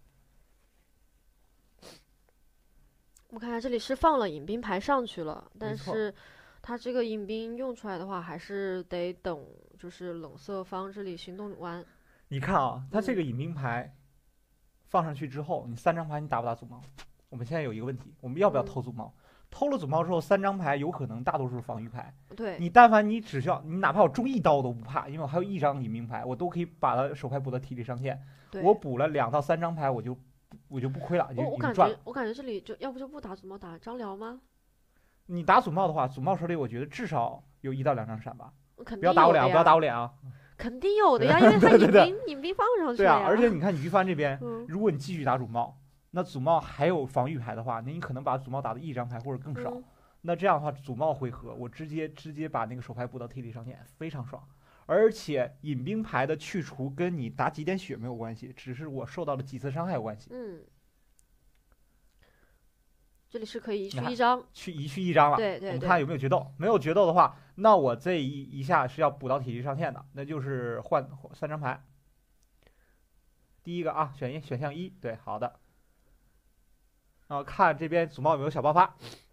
我看它这里是放了引兵牌上去了，但没错是它这个引兵用出来的话，还是得等就是冷色方这里行动完。 你看啊，他这嗯个引兵牌放上去之后，你三张牌你打不打祖帽？我们现在有一个问题，我们要不要嗯偷祖帽？偷了祖帽之后，三张牌有可能大多数是防御牌。 对， 你但凡你只需要，你哪怕我中一刀都不怕，因为我还有一张引兵牌，我都可以把他手牌补到体力上限。 对我补了两到三张牌，我就我就不亏了，就我我感已经赚了。 觉我感觉这里就要不就不打怎么打张辽吗？ 你打祖帽的话，祖帽手里我觉得至少有一到两张闪吧。 肯不要打我脸啊， 定有的呀， 不要打我脸啊！ 肯定有的呀，因为他引对对对兵引兵放上去对啊， 了呀。 而且你看于帆这边， 嗯如果你继续打祖帽，那祖帽还有防御牌的话，那你可能把祖帽打的一张牌或者更少。 嗯那这样的话，祖帽回合我直接直接把那个手牌补到体力上限，非常爽。而且引兵牌的去除跟你打几点血没有关系，只是我受到了几次伤害有关系。 嗯， 这里是可以一你看区一张， 去一区一张了。 对对对我们看有没有决斗，没有决斗的话，那我这一一下是要补到体力上限的，那就是换三张牌。第一个啊，选一选项一，对，好的。然后看这边祖茂有没有小爆发。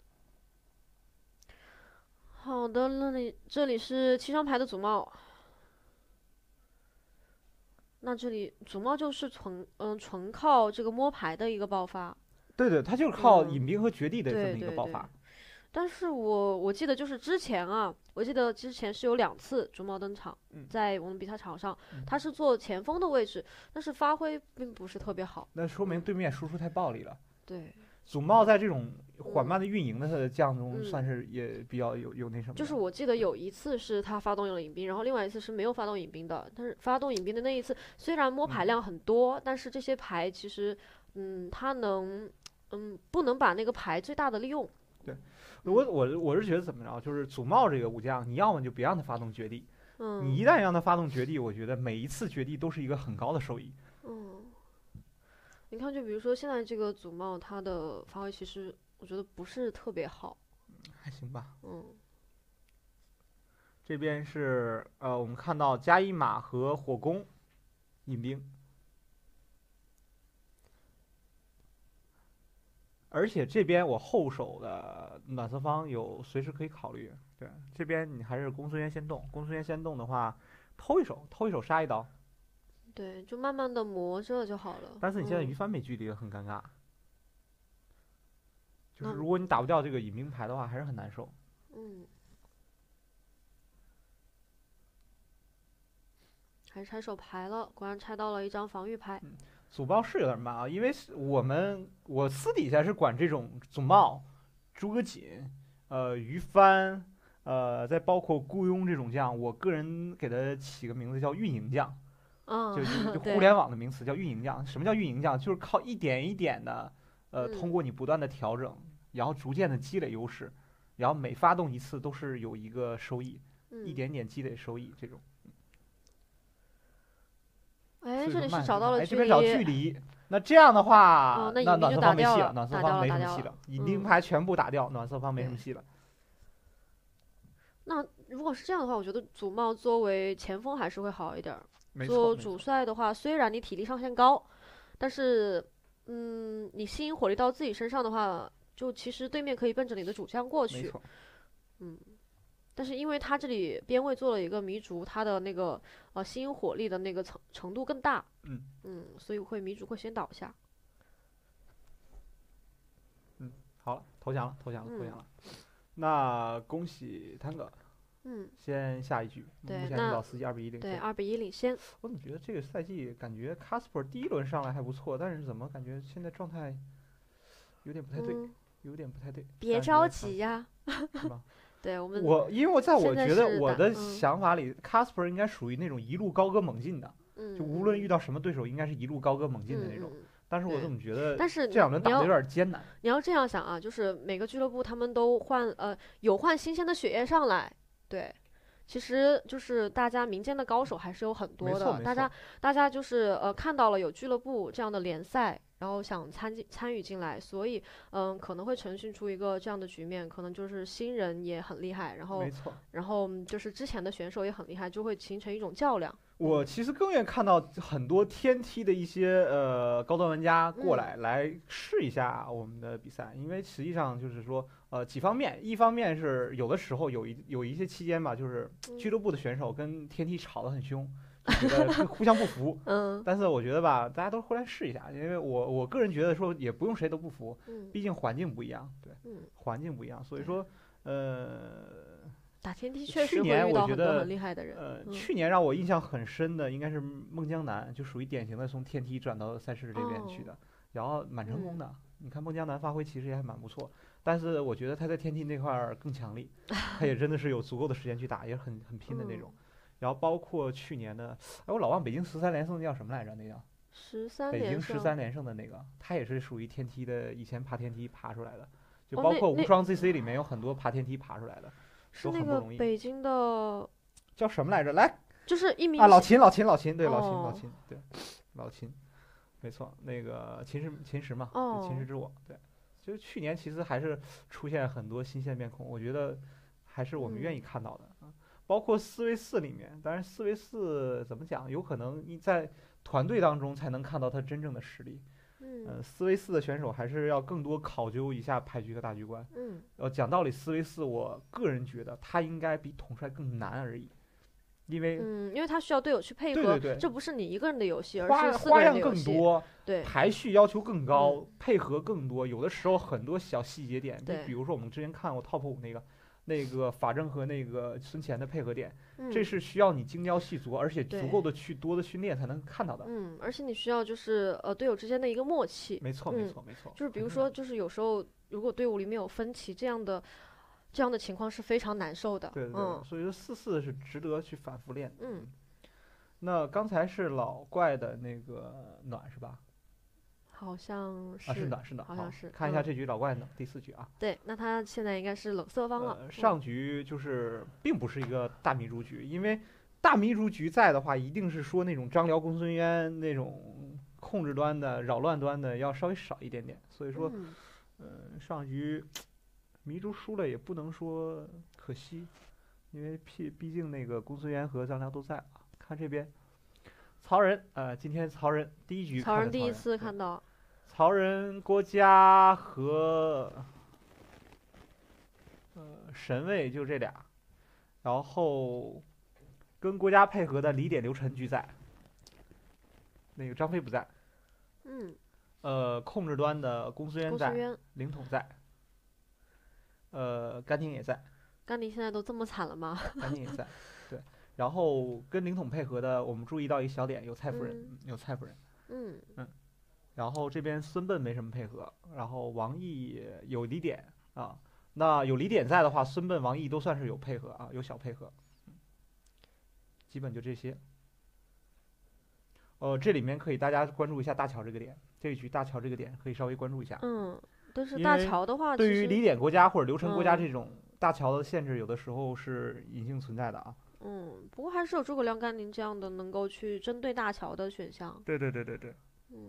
好的，那里这里是七张牌的祖茂，那这里祖茂就是纯嗯纯靠这个摸牌的一个爆发。 对对，他就是靠嗯引兵和绝地的这么一个对对对爆发。 但是我我记得就是之前啊，我记得之前是有两次祖茂登场， 嗯在我们比赛场上， 嗯他是做前锋的位置，但是发挥并不是特别好。 那说明对面输出太暴力了。 对， 祖茂在这种缓慢的运营的将中， 嗯算是也比较有有那什么的。 就是我记得有一次是他发动了引兵，然后另外一次是没有发动引兵的。但是发动引兵的那一次，虽然摸牌量很多，但是这些牌其实，嗯，他能，嗯，不能把那个牌最大的利用。 我我我是觉得怎么着，就是祖茂这个武将，你要么就别让他发动绝地， 嗯， 你一旦让他发动绝地，我觉得每一次绝地都是一个很高的收益。 嗯，你看，就比如说现在这个祖茂，他的发挥其实我觉得不是特别好。 还行吧。 嗯， 这边是呃，我们看到加一马和火攻引兵，而且这边我后手的暖色方有随时可以考虑。对，这边你还是公孙渊先动，公孙渊先动的话，偷一手，偷一手杀一刀。 对，就慢慢的磨着就好了。 但是你现在嗯鱼帆没距离了，很尴尬。就是那如果你打不掉这个引兵牌的话，还是很难受。 嗯，还是拆手牌了，果然拆到了一张防御牌。 祖茂是有点慢啊，因为是我们我私底下是管这种祖茂、诸葛瑾、呃于帆、呃再包括雇佣这种将，我个人给他起个名字叫运营将， 嗯， 就就就对互联网的名词叫运营将。什么叫运营将？就是靠一点一点的，呃， 嗯通过你不断的调整，然后逐渐的积累优势，然后每发动一次都是有一个收益，一嗯， 点点积累收益这种。 哎， 所以说这里慢是慢是找到了距哎这边找距离。 离，那这样的话， 哦那引兵就那暖色打掉了方没戏了，暖色打掉方了打掉了没什么戏了，引兵嗯牌全部打掉，暖色方没什么对戏了。 那如果是这样的话，我觉得祖茂作为前锋还是会好一点儿。 没错， 做主没错帅的话，虽然你体力上限高，但是，嗯，你吸引火力到自己身上的话，就其实对面可以奔着你的主将过没去。 错。 嗯，但是因为他这里边位做了一个迷逐，他的那个呃吸引火力的那个程程度更大。 嗯嗯，所以会迷逐会先倒下。 好了，投降了，投降了，投嗯降了。那恭喜汤哥， 嗯， 先下一局。 对目前是那老司机二比一领对， 先。 二比一领先。 我怎么觉得这个赛季感觉 Casper 第一轮上来还不错，但是怎么感觉现在状态有点不太对， 嗯， 有点不太对。 别着急呀。 是吧？ 对我们， 我因为我在我现在觉得是我的打嗯想法里，Casper 应该属于那种一路高歌猛进的， 嗯， 就无论遇到到什么对手，应该是一路高歌猛进的那种。 嗯嗯嗯但是我对怎么觉得但是这两轮打的有你要点艰难？ 你要这样想啊，就是每个俱乐部他们都换呃有换新鲜的血液上来，对，其实就是大家民间的高手还是有很多的， 没错没大家错大家就是呃看到了有俱乐部这样的联赛，然后想参进参与进来，所以嗯、可能会呈现出一个这样的局面，可能就是新人也很厉害，然后没错。 然后嗯就是之前的选手也很厉害，就会形成一种较量。 我其实更愿意看到很多天梯的一些呃高端玩家过嗯来、来试一下我们的比赛，因为实际上就是说呃几方面，一方面是有的时候有一有一些期间吧，就是嗯俱乐部的选手跟天梯吵得很凶，就觉得互相不服。 嗯但是我觉得吧，大家都回来试一下，因为我我个人觉得说也不用谁都不服， 嗯毕竟环境不一样，对， 嗯， 环境不一样，所以对说呃。 打天梯确去实会遇到很多年我觉得很厉害的人。 呃， 嗯去年让我印象很深的应该是孟江南，就属于典型的从天梯转到赛事这边去哦的，然后蛮成功嗯的。你看孟江南发挥其实也还蛮不错，但是我觉得他在天梯那块儿更强力，他也真的是有足够的时间去打，也很很拼的那种。 嗯然后包括去年的，哎，我老忘北京十三连胜那叫什么来着？那叫十三北京连胜， 十三连胜的那个，他也是属于天梯的，以前爬天梯爬出来的，就哦那那包括无双 Z C 里面有很多爬天梯爬出来的， 是那个都很不容易。 北京的， 叫什么来着？来。 就是一名啊，老是秦，老秦，老秦，对，老秦，老哦秦，对，老秦，没错，那个秦时秦时嘛， 哦对，秦时之我，对， 就是去年其实还是出现很多新鲜面孔，我觉得还是我们愿意嗯看到的啊。包括四 v 四里面，当然四 v 四怎么讲，有可能你在团队当中才能看到他真正的实力。 嗯呃，四 v 四的选手还是要更多考究一下牌局和大局观。 嗯呃，讲道理，四 v 四我个人觉得他应该比统帅更难而已，因为嗯，因为他需要队友去配合， 对对对， 这不是你一个人的游戏，而花是四个花样人的游戏。 更多， 对， 排序要求更高， 嗯配合更多，有的时候很多小细节点，就对比如说我们之前看过 top 五那个。那个法正和那个孙乾的配合点，这嗯是需要你精雕细琢，而且足对够的去多的训练才能看到的。 嗯，而且你需要就是呃队友之间的一个默契。 没错，没嗯错，没错。 就是比如很重要说，就是有时候如果队伍里面有分歧，这样的这样的情况是非常难受的。 对对对， 嗯所以说四四是值得去反复练的。 嗯， 那刚才是老怪的那个暖是吧？ 好像是。 啊，是暖是暖，好好像是嗯看一下这局老怪暖第四局啊。 对，那他现在应该是冷色方了。 呃， 嗯上局就是并不是一个大迷珠局，因为大迷珠局在的话，一定是说那种张辽、公孙渊那种控制端的、扰乱端的要稍微少一点点。所以说， 嗯嗯、上局迷珠输了也不能说可惜，因为毕毕竟那个公孙渊和张辽都在啊。看这边，曹仁，呃，今天曹仁第一局曹看的仁第一次对看到。 曹仁、郭嘉和呃神卫就这俩，然后跟郭嘉配合的李典、刘晨俱在，那个张飞不在。 嗯， 呃，控制端的公孙渊在， 公孙渊、 凌统在，呃，甘宁也在， 甘宁现在都这么惨了吗？ 甘宁也在，对。然后跟凌统配合的，我们注意到一小点，有蔡夫人， 嗯有蔡夫人。 嗯然后这边孙臏没什么配合，然后王毅有李典啊，那有李典在的话，孙臏、王毅都算是有配合啊，有小配合，基本就这些。呃，这里面可以大家关注一下大乔这个点，这一局大乔这个点可以稍微关注一下。 嗯，但是大因为乔的话， 对于其实李典国家或者刘晨国家嗯这种大乔的限制，有的时候是隐性存在的啊。 嗯，不过还是有诸葛亮、甘宁这样的能够去针对大乔的选项。 对对对对对， 嗯，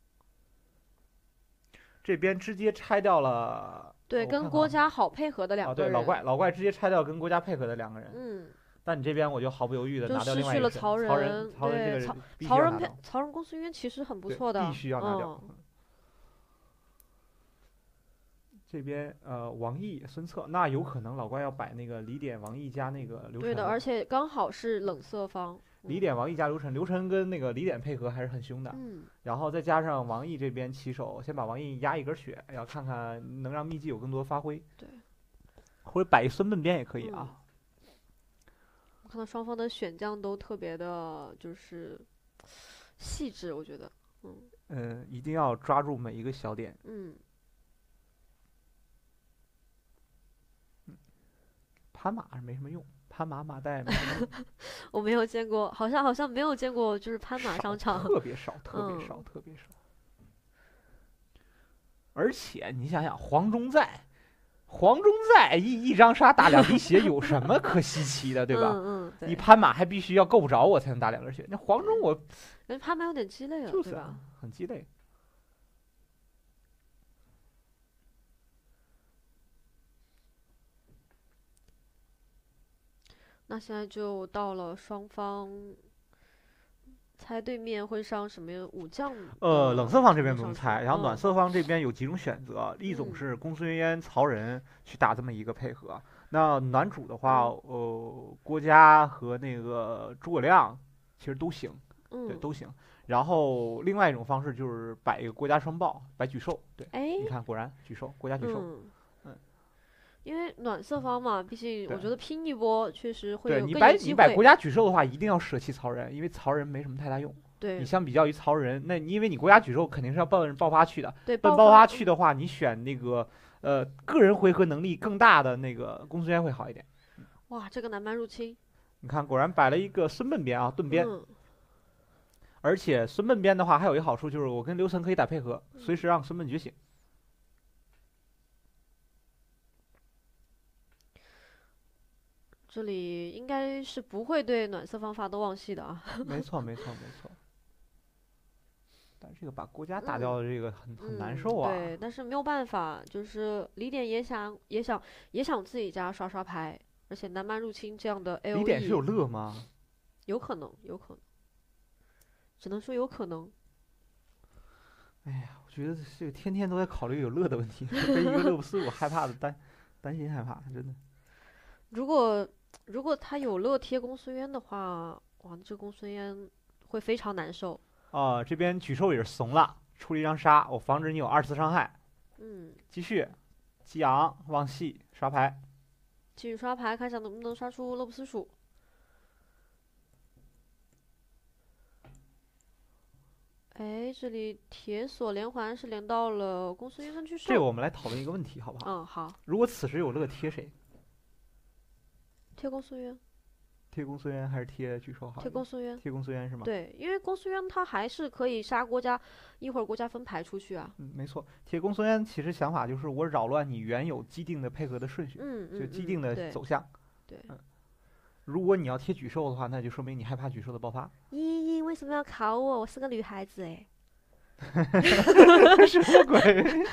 这边直接拆掉了。 对， 我看看跟郭嘉好配合的啊，对， 两个人。 老怪老怪直接拆掉跟国家配合的两个人。 嗯， 但你这边我就毫不犹豫的就拿掉失去了另外一个人， 曹曹仁曹仁这个对人必须曹仁配要拿掉， 曹仁、公孙渊其实很不对错的， 必须要拿掉。 嗯嗯这边呃，王毅、孙策，那有可能老怪要摆那个李典、王毅加那个刘晨。 对的，而且刚好是冷色方。 李典、王毅加刘晨，刘晨跟那个李典配合还是很凶的。 嗯， 然后再加上王毅这边起手，先把王毅压一根血，要看看能让秘籍有更多发挥。 对， 或者摆一孙臏边也可以啊。 我看到双方的选将都特别的，就是细致，我觉得。嗯嗯，一定要抓住每一个小点。 嗯， 攀马是没什么用，攀马马带没什么用。 我没有见过，好像好像没有见过，就是攀马少上场。 特别少，特别嗯少，特别少。而且你想想，黄忠在，黄忠在一一张沙打两滴血，有什么可稀奇的，对吧？ 嗯嗯，对。 你攀马还必须要够不着我才能打两根血，那黄忠我人攀马有点鸡肋了， 就是对吧啊？很鸡肋。 那现在就到了双方猜对面会上什么武将？ 呃，冷色方这边不上去用猜，然后暖嗯色方这边有几种选择，一种嗯是公孙渊、曹仁去打这么一个配合。那男主的话， 嗯呃，郭嘉和那个诸葛亮其实都行，对， 嗯， 都行。然后另外一种方式就是摆一个郭嘉双豹，摆举兽，对， 哎， 你看果然举兽，郭嘉举兽， 嗯嗯， 因为暖色方嘛，毕竟我对觉得拼一波确实会对有你摆你更有机会。 摆郭嘉举兽的话，一定要舍弃曹仁，因为曹仁没什么太大用。 对你相比较于曹仁，那你因为你国家举兽肯定是要奔爆发去的， 对， 奔爆爆发发去的话，你选那个呃个人回合能力更大的那个公孙渊会好一点。 哇，这个南蛮入侵， 你看，果然摆了一个孙臏边啊，盾边， 嗯， 而且孙臏边的话还有一个好处就是我跟刘岑可以打配合，随时让孙臏觉醒。 这里应该是不会对暖色方发动忘戏的啊。 没错，没错，没错。 但这个把国家打嗯掉的这个很很难嗯， 受啊。 对，但是没有办法，就是李典也想也想也想自己家刷刷牌，而且南蛮入侵这样的 A 李 O 典是有 E 乐吗？ 有可能，有可能，只能说有可能。 哎呀，我觉得这个天天都在考虑有乐的问题，被一个乐不思蜀害怕的担担心害怕，真的。 如果如果他有乐贴公孙渊的话，哇，这公孙渊会非常难受。 啊、这边举兽也是怂了，出了一张杀，我防止你有二次伤害。 嗯， 继续，激昂忘戏刷牌， 继续刷牌，看一下能不能刷出乐不思蜀。哎，这里铁锁连环是连到了公孙渊跟巨兽。 这个我们来讨论一个问题，好不好？ 嗯，好， 如果此时有乐贴谁？ 贴公孙渊， 贴公孙渊还是贴巨兽好一点？ 贴公孙渊。 贴公孙渊是吗？ 对，因为公孙渊他还是可以杀郭嘉，一会儿郭嘉分牌出去啊。 嗯，没错。贴公孙渊其实想法就是我扰乱你原有既定的配合的顺序， 嗯嗯， 就既定的对走向。 对。 嗯，如果你要贴举兽的话，那就说明你害怕举兽的爆发。 依依为什么要考我？我是个女孩子哎。 什么鬼？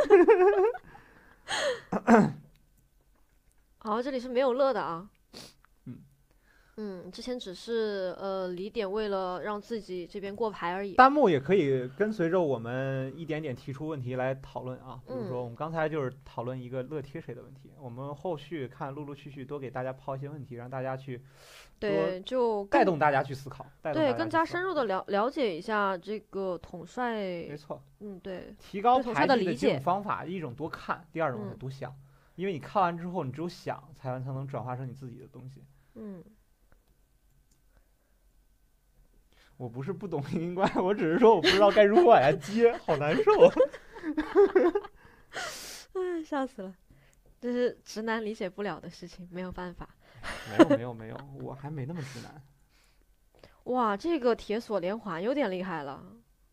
好，这里是没有乐的啊。 嗯嗯，之前只是呃李典为了让自己这边过牌而已。 弹幕也可以跟随着我们一点点提出问题来讨论啊。比如说， 嗯我们刚才就是讨论一个乐贴谁的问题，我们后续看陆陆续续多给大家抛一些问题，让大家去对，就更带动大家去思考，带动大对家去思考更加深入的了了解一下这个统帅。 没错， 嗯，对， 提高对统牌技的几帅的理解种方法，一种多看，第二种是嗯多想，因为你看完之后，你只有想，才才能转化成你自己的东西。 嗯， 我不是不懂灵怪，我只是说我不知道该如何往下接，好难受。 哎，笑死了，这是直男理解不了的事情，没有办法。 没有没有没有，我还没那么直男。 哇，这个铁锁连环有点厉害了。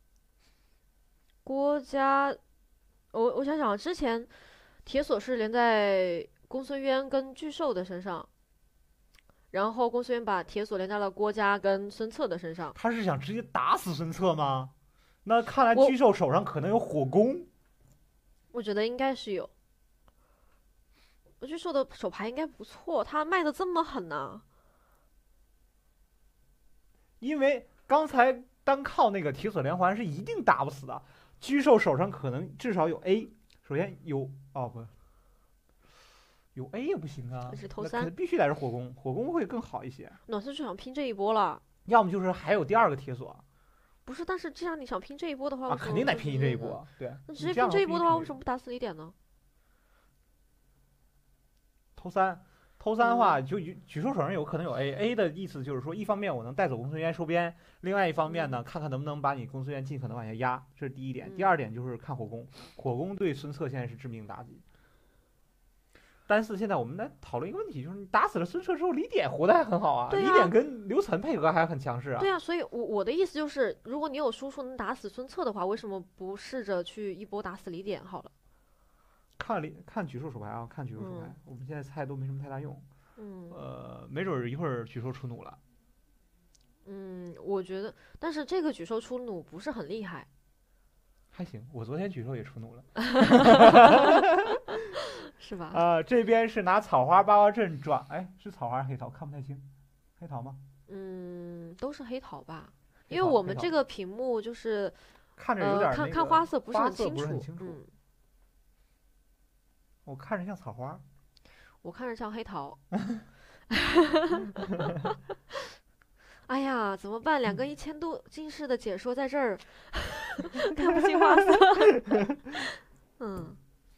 郭嘉，我我想想啊，之前铁锁是连在公孙渊跟巨兽的身上，然后公孙渊把铁锁连在了郭嘉跟孙策的身上。 他是想直接打死孙策吗？那看来我巨兽手上可能有火攻。 我觉得应该是有。巨兽的手牌应该不错，他卖的这么狠呢、 因为刚才单靠那个铁锁连环是一定打不死的，巨兽手上可能至少有 A， 首先有哦不，有 A 也不行啊， 这是头三那肯定必须得是火攻，火攻会更好一些， 暖森就想拼这一波了。 要么就是还有第二个铁锁不是，但是这样你想拼这一波的话， 啊， 为什么肯定得不拼这一呢。 波，对， 那直接你这样拼这一波的话， 必须为什么不打死李典呢？ 偷三？偷三的话， 嗯就举举兽手上有可能有 A，A 的意思就是说，一方面我能带走公孙渊收编，另外一方面呢，看看能不能把你公孙渊尽可能往下压，这是第一点。第嗯二点就是看火攻，火攻对孙策现在是致命打击。但是现在我们来讨论一个问题，就是你打死了孙策之后，李典活得还很好啊， 对啊李典跟刘岑配合还很强势啊。 对啊，所以我我的意思就是，如果你有输出能打死孙策的话，为什么不试着去一波打死李典好了？ 看李看举兽手牌啊，看举兽手牌， 嗯我们现在猜都没什么太大用。 嗯呃，没准儿一会儿举兽出弩了。 嗯，我觉得，但是这个举兽出弩不是很厉害。 还行，我昨天举兽也出弩了。 是吧？ 呃，这边是拿草花八卦阵转，哎，是草花还是黑桃？看不太清，黑桃吗？ 嗯，都是黑桃吧， 黑因为我们桃黑桃这个屏幕就是看着有点呃看那个看花色不是花色很清楚， 不是很清楚。 嗯， 我看着像草花。 我看着像黑桃。哎呀，怎么办？两个一千度近视的解说在这儿，看不清花色。嗯，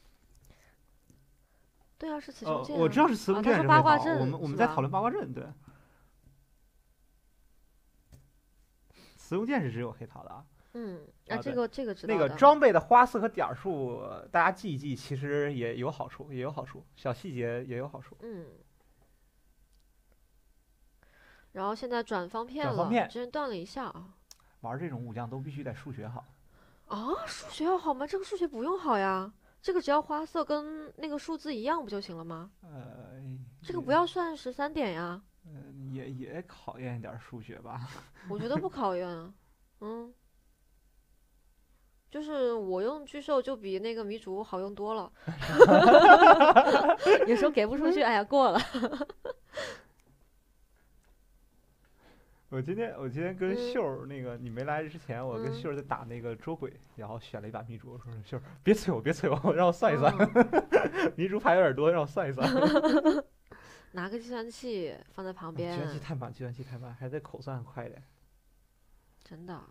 对啊，是雌呃雄，剑、啊我知道是雌雄啊它是八剑是黑桃， 卦阵我们我们是吧在讨论八卦阵，对。雌雄剑是只有黑桃的啊。 嗯， 啊对这个这个知道那个的装备的花色和点儿数，大家记一记，其实也有好处，也有好处，小细节也有好处。 嗯。然后现在转方片了， 转方片之前断了一下啊。 玩这种武将都必须得数学好。 啊，数学要好吗？这个数学不用好呀，这个只要花色跟那个数字一样不就行了吗？ 呃， 这个不要算十三点呀， 嗯，也也考验一点数学吧。 我觉得不考验啊。嗯， 就是我用巨兽就比那个迷竹好用多了，有时候给不出去，哎呀过了。 我今天我今天跟嗯秀儿那个你没来之前，我跟嗯秀儿在打那个捉鬼，然后选了一把迷竹，我说秀儿别催我别催我，让我算一算， 嗯迷竹牌有点多，让我算一算。 拿个计算器放在旁计算器边， 太慢，计算器太慢，还得口算快一点。 真的。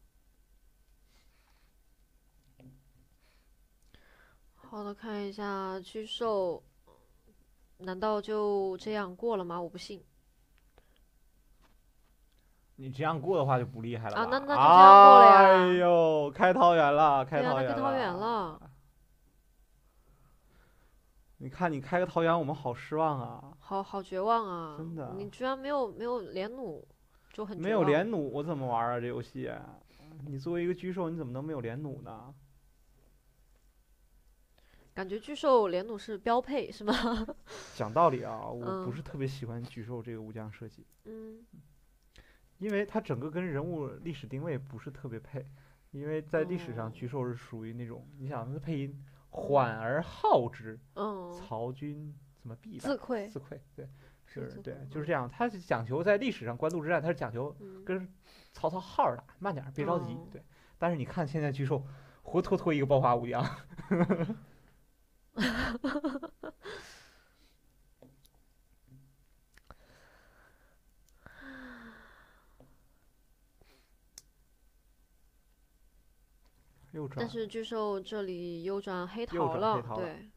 好的，看一下巨兽，难道就这样过了吗？我不信。 你这样过的话就不厉害了吧？ 啊那那就这样过了呀哎呦，开桃园了，开对呀、 桃园那开桃园了， 你看你开个桃园，我们好失望啊！ 好好绝望啊！ 真的你居然没有没有连弩，就很没有绝望连弩，我怎么玩啊？这游戏，你作为一个狙兽，你怎么能没有连弩呢？ 感觉巨兽连弩是标配是吗？ 讲道理啊，我嗯不是特别喜欢狙兽这个武将设计， 嗯因为它整个跟人物历史定位不是特别配。因为在历史上， 哦狙兽是属于那种，你想它的配音缓而好之， 嗯， 曹军怎么必败？ 自愧自愧，对， 是自就是对愧， 就是这样。它是讲求在历史上官渡之战，它是讲求嗯跟曹操耗着打，慢点儿，别着急哦。 对，但是你看现在巨兽，活脱脱一个爆发武将。右转但，是巨兽这里右转黑右桃了， 转黑桃了对。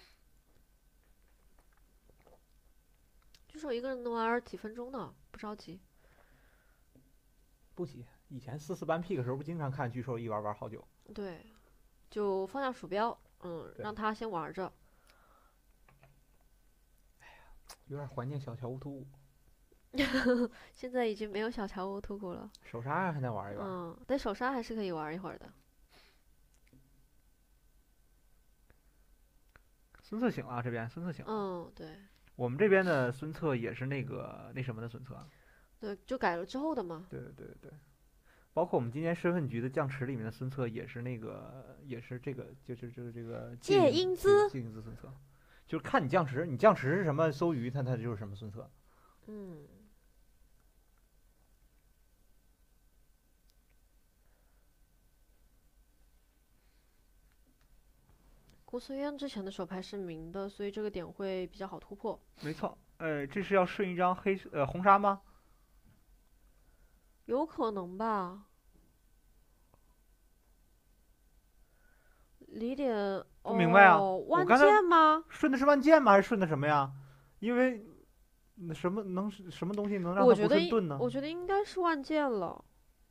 巨兽一个人能玩几分钟呢？不着急。 不急。以前四四班 P 的时候，不经常看巨兽一玩玩好久。 对，就放下鼠标，嗯， 对让他先玩着。 有点怀念小乔乌图五， 现在已经没有小乔乌图古了， 手刹还能玩一玩。 嗯，但手刹还是可以玩一会儿的。 孙策醒了，这边孙策醒了。 嗯，对我们这边的孙策也是那个那什么的孙策。 对，就改了之后的嘛。 对对对对，包括我们今年身份局的将池里面的孙策也是那个，也是这个，就是就是这个借英英姿借英姿孙策，就是看你将池，你将池是什么搜鱼，它它就是什么孙策。 嗯，公孙渊之前的手牌是明的，所以这个点会比较好突破。 没错，呃，这是要顺一张黑呃红纱吗？ 有可能吧。李典， 不明白啊哦，万我刚才箭吗？ 顺的是万箭吗？还是顺的什么呀？因为那什么能什么东西能让它不我觉得应顺盾呢？ 我觉得应该是万箭了。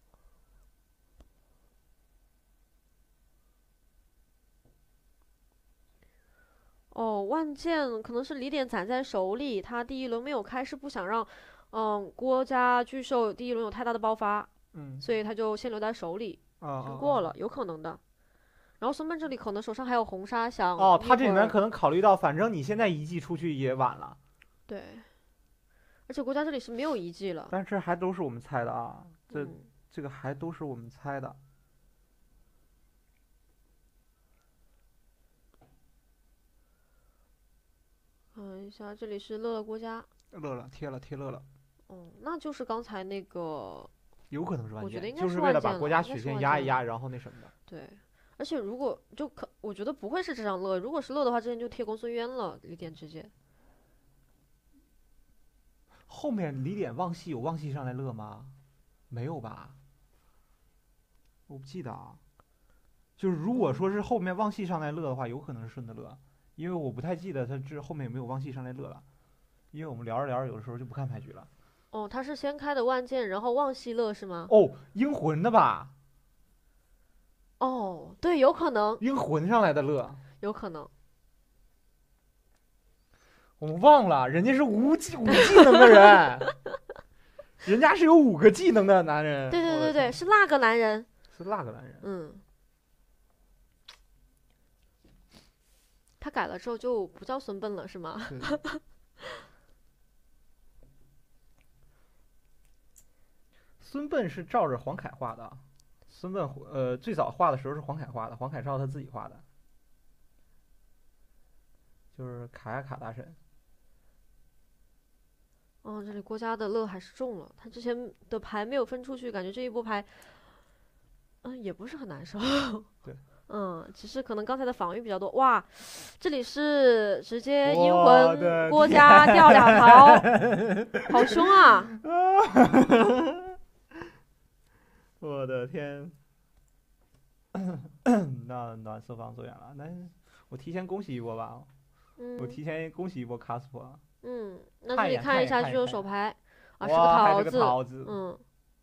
哦，万箭可能是李典攒在手里，他第一轮没有开，是不想让，嗯，郭家巨兽第一轮有太大的爆发， 嗯所以他就先留在手里， 啊啊啊先过了，有可能的。然后孙膑这里可能手上还有红纱，想哦， 一他这里会儿面可能考虑到，反正你现在一记出去也晚了， 对，而且国家这里是没有遗迹了。 但是还都是我们猜的啊，这、 嗯， 这个还都是我们猜的。 看一下，这里是乐乐郭家， 乐乐贴了贴乐了， 嗯，那就是刚才那个有可能是万箭， 我觉得应该就是是为了万箭了把国家血应该是万箭线压一压，然后那什么的。 对，而且如果就可，我觉得不会是这张乐，如果是乐的话，之前就贴公孙渊了，李典直接。 后面李典望系有望系上来乐吗？没有吧？我不记得啊。就是如果说是后面望系上来乐的话，有可能是顺的乐，因为我不太记得他这后面有没有望系上来乐了，因为我们聊着聊着有的时候就不看牌局了。 哦，他是先开的万箭，然后望系乐是吗？ 哦，英魂的吧？ 哦，对，有可能， 英魂上来的乐， 有可能。 我们忘了，人家是无技无技能的人，人家是有五个技能的男人。 对对对对， 我的天， 是那个男人。 是那个男人。 嗯，他改了之后就不叫孙膑了是吗？ 对孙膑是照着黄凯画的， 孙臏呃最早画的时候是黄凯画的，黄凯照他自己画的，就是卡亚卡大神。 哦，这里郭嘉的乐还是中了，他之前的牌没有分出去，感觉这一波牌，嗯，也不是很难受。 对， 嗯，只是可能刚才的防御比较多。哇，这里是直接阴我魂的郭嘉掉俩桃，好凶啊！ 我的天，那暖色方走远了，那我提前恭喜一波吧，我嗯提前恭喜一波卡斯珀。 嗯，那看这里一眼看一眼看一下具有看一眼看一手牌，啊，是个哇，还是个桃子。 桃子， 嗯，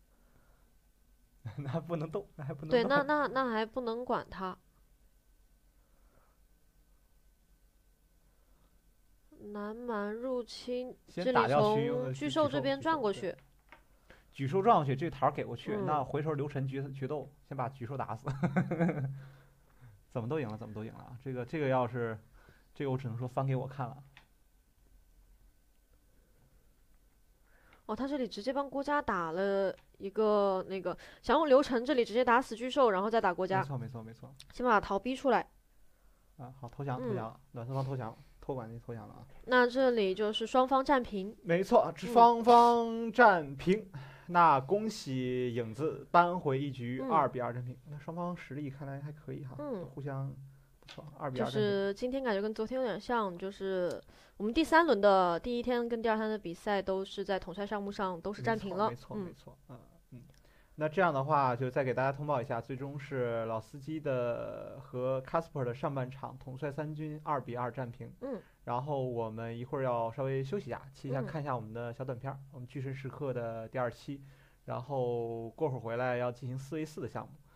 那还不能动，那还不能对， 动。 那那那还不能管他。南蛮入侵，这里先打掉区从呃巨巨兽这边兽巨兽对转过去。 举兽撞上去，这桃儿给过去， 嗯那回头刘晨决决斗，先把举兽打死，怎么都赢了，怎么都赢了啊！这个这个要是，这个我只能说翻给我看了。 哦，他这里直接帮郭嘉打了一个那个，想用刘晨这里直接打死巨兽，然后再打郭嘉， 没错没错没错。 先把桃逼出来。 啊，好，投降投嗯降了，暖色方投降了，托管那投降了啊。 那这里就是双方战平。 没错，这嗯双方战平。那恭喜影子扳回一局， 嗯二比二战平。那双方实力看来还可以哈， 嗯都互相不错，二比就二战平。 是今天感觉跟昨天有点像，就是我们第三轮的第一天跟第二天的比赛都是在统帅项目上都是战平了。 没错没嗯错，嗯嗯。那这样的话，就再给大家通报一下，最终是老司机的和 Casper 的上半场统帅三军二比二战平。 嗯。 然后我们一会儿要稍微休息一下，切一下嗯看一下我们的小短片儿，我们巨神时刻的第二期。然后过会儿回来要进行四 v 四的项目。